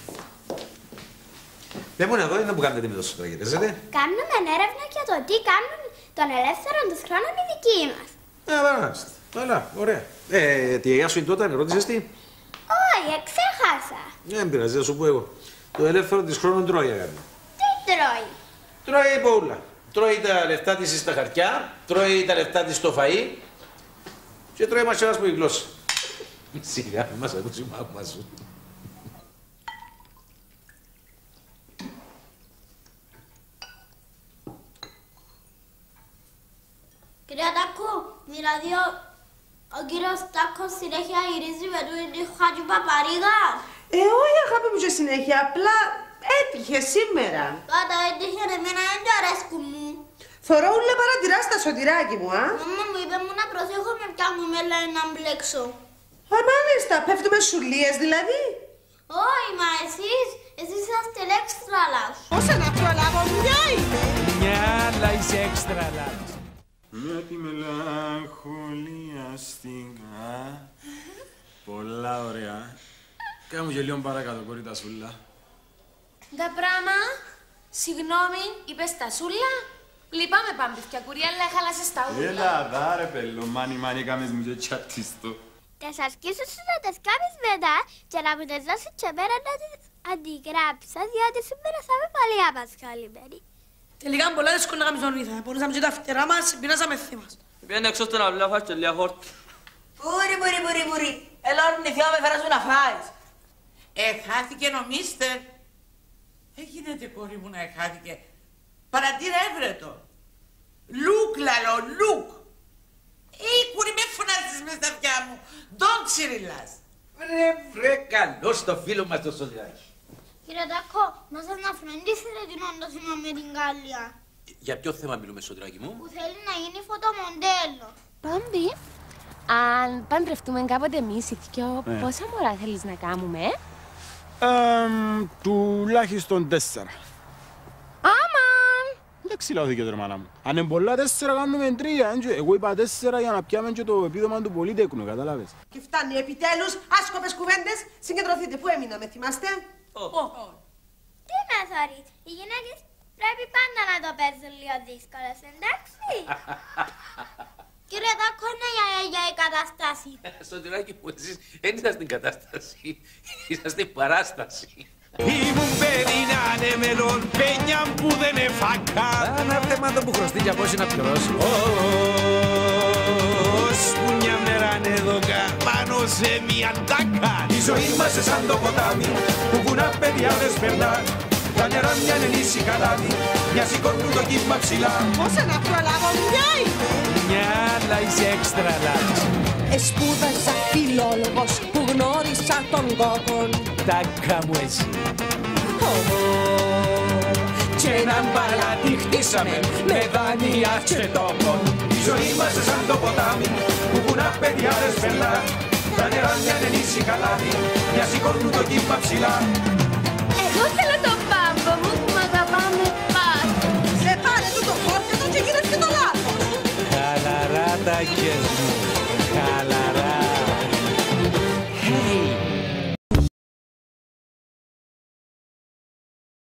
Δεν μου να δω, είναι που κάνετε με τόσο τραγεδίζετε. Κάνουμε έρευνα για το τι κάνουν τον ελεύθερο τους χρόνων οι δικοί μας. Παράστε. Καλά, ωραία. Τη γιαγιά σου είναι τότε, ρώτησες τι. Όχι, εξέχασα. Δεν πειράζει, θα σου πω εγώ. Το ελεύθερο της χρόνου τρώει, αγάπη. Τι τρώει? Τρώει πολλά. Τρώει τα λεφτά της στα χαρτιά, τρώει τα λεφτά της στο φαΐ και τρώει μασέρας που η γλώσσα. Σιγά, μη μας ακούσει η μάμα σου. Κυρία Τάκο, δηλαδή ο κύριος Τάκος συνέχεια γυρίζει με του Χατζη Παπαρίγας. Όχι αγάπη μου και συνέχεια, απλά έτυχε σήμερα. Πάντα έτυχε εμένα, δεν το αρέσκουν μου. Θωρώ ούλα παρατηρά στα σωτηράκι μου, α. Μαμά μου είπε μου να προσέχω με ποια μου μέλα να μπλέξω. Α, μάλιστα, πέφτουμε σουλίες δηλαδή. Όχι, μα εσείς είσαστε extra large. Όσα να προλάβω, μια είμαι. Μια, αλλά είσαι extra large. Με τη μελαγχολία στην πολλά ωραία. Κάμε και λίγο παρακάτω, κορίτα σούλα. Τα πράγμα, συγγνώμη, είπες τα σούλα. Λυπάμαι πάμπηθια κουρία, αλλά έχαλασες τα ούλα. Έλα, δα ρε πέλο, μάνι κάμες μου και τσατίστο. Tas ασκήσεις σου να τις κάνεις μετά και να μου τις δώσεις και μέρα να τις αντιγράψεις, διότι σήμερα θα είμαι πολύ απασχολημένη. Τελικά είναι πολλά δύσκολα να κάνεις τον ήθα. Πονούσαμε και τα φτερά μας, πεινάσαμε ευθύ μας. Πήγαινε έξω στον αυλά, φας και λίγα χόρτα. Πουρι. Έλα ορνηθιά με φέρα σου να φάεις. Εχάθηκε νομίστε. Έγινεται κόρη μου να εχάθηκε. Παρατήρα έβρετο. Λουκ λαλό, λουκ. Κούρι με φωνάζεις μες στα αυτιά μου. Don't τσιριλάς. Βρε, καλώς το φίλο μας το Σωτηράκι. Κύριε Τάκο, να σας να φροντίσετε την όντωσημα με την Γαλλία. Για ποιο θέμα μιλούμε, Σωτηράκι μου? Που θέλει να γίνει φωτομοντέλο. Πάμπη, αν παντρευτούμε κάποτε εμείς οι δυο, πόσα μωρά θέλεις να κάνουμε? Τουλάχιστον 4. Άμαν! Δεν ξυλώθηκε το μάνα μου. Αν είναι πολλά 4 κάνουμε 3. Εγώ είπα 4 για να πιάμε και το επίδομα του Πολυτέκνου, κατάλαβες. Και φτάνει επιτέλους, άσκοπες κουβέντες, συγκεντρωθείτε. Πού έμειναμε, θυμάστε? Τι να θωρείς, οι γυναίκες πρέπει πάντα να το παίζουν λίγο δύσκολες, εντάξει? Κύριε Τάκο, είναι για η κατάσταση. Σωτηράκι μου, εσείς δεν ήσασταν στην κατάσταση, ήσασταν στην παράσταση. Ήμουν παιδί να είναι μελών, πένια που δεν εφάκα. Ένα θέμα το που χρωστεί για πόσοι να πληρώσω. Που μια μέρα είναι εδώ πάνω σε μια τάκα. Η ζωή μας σαν το ποτάμι που βουνά παιδιά δεν σπερνά. Τα νερά μια είναι νήσι καλάδι, μια σηκώνουν το κύμα ψηλά. Όσα να προλάβω, μια είμαι. Μια, αλλά είσαι extra large. Σπούδασα φιλόλογος που γνώρισα τον κόκκον. Τάκα μου εσύ. Και έναν παλάτι χτίσαμε με δάνεια και τόπον. Η ζωή μας σαν το ποτάμι που βουνά παιδιά δεν σπερνά. Τα νερά μια είναι νήσι καλάδι, μια σηκώνουν το κύμα ψηλά. Εγώ θέλω τον πάμπο μου που μ' αγαπάμε πάντα. Σε πάρε του το χόρτιο του και γίνες και το λάθος. Χαλαρά τα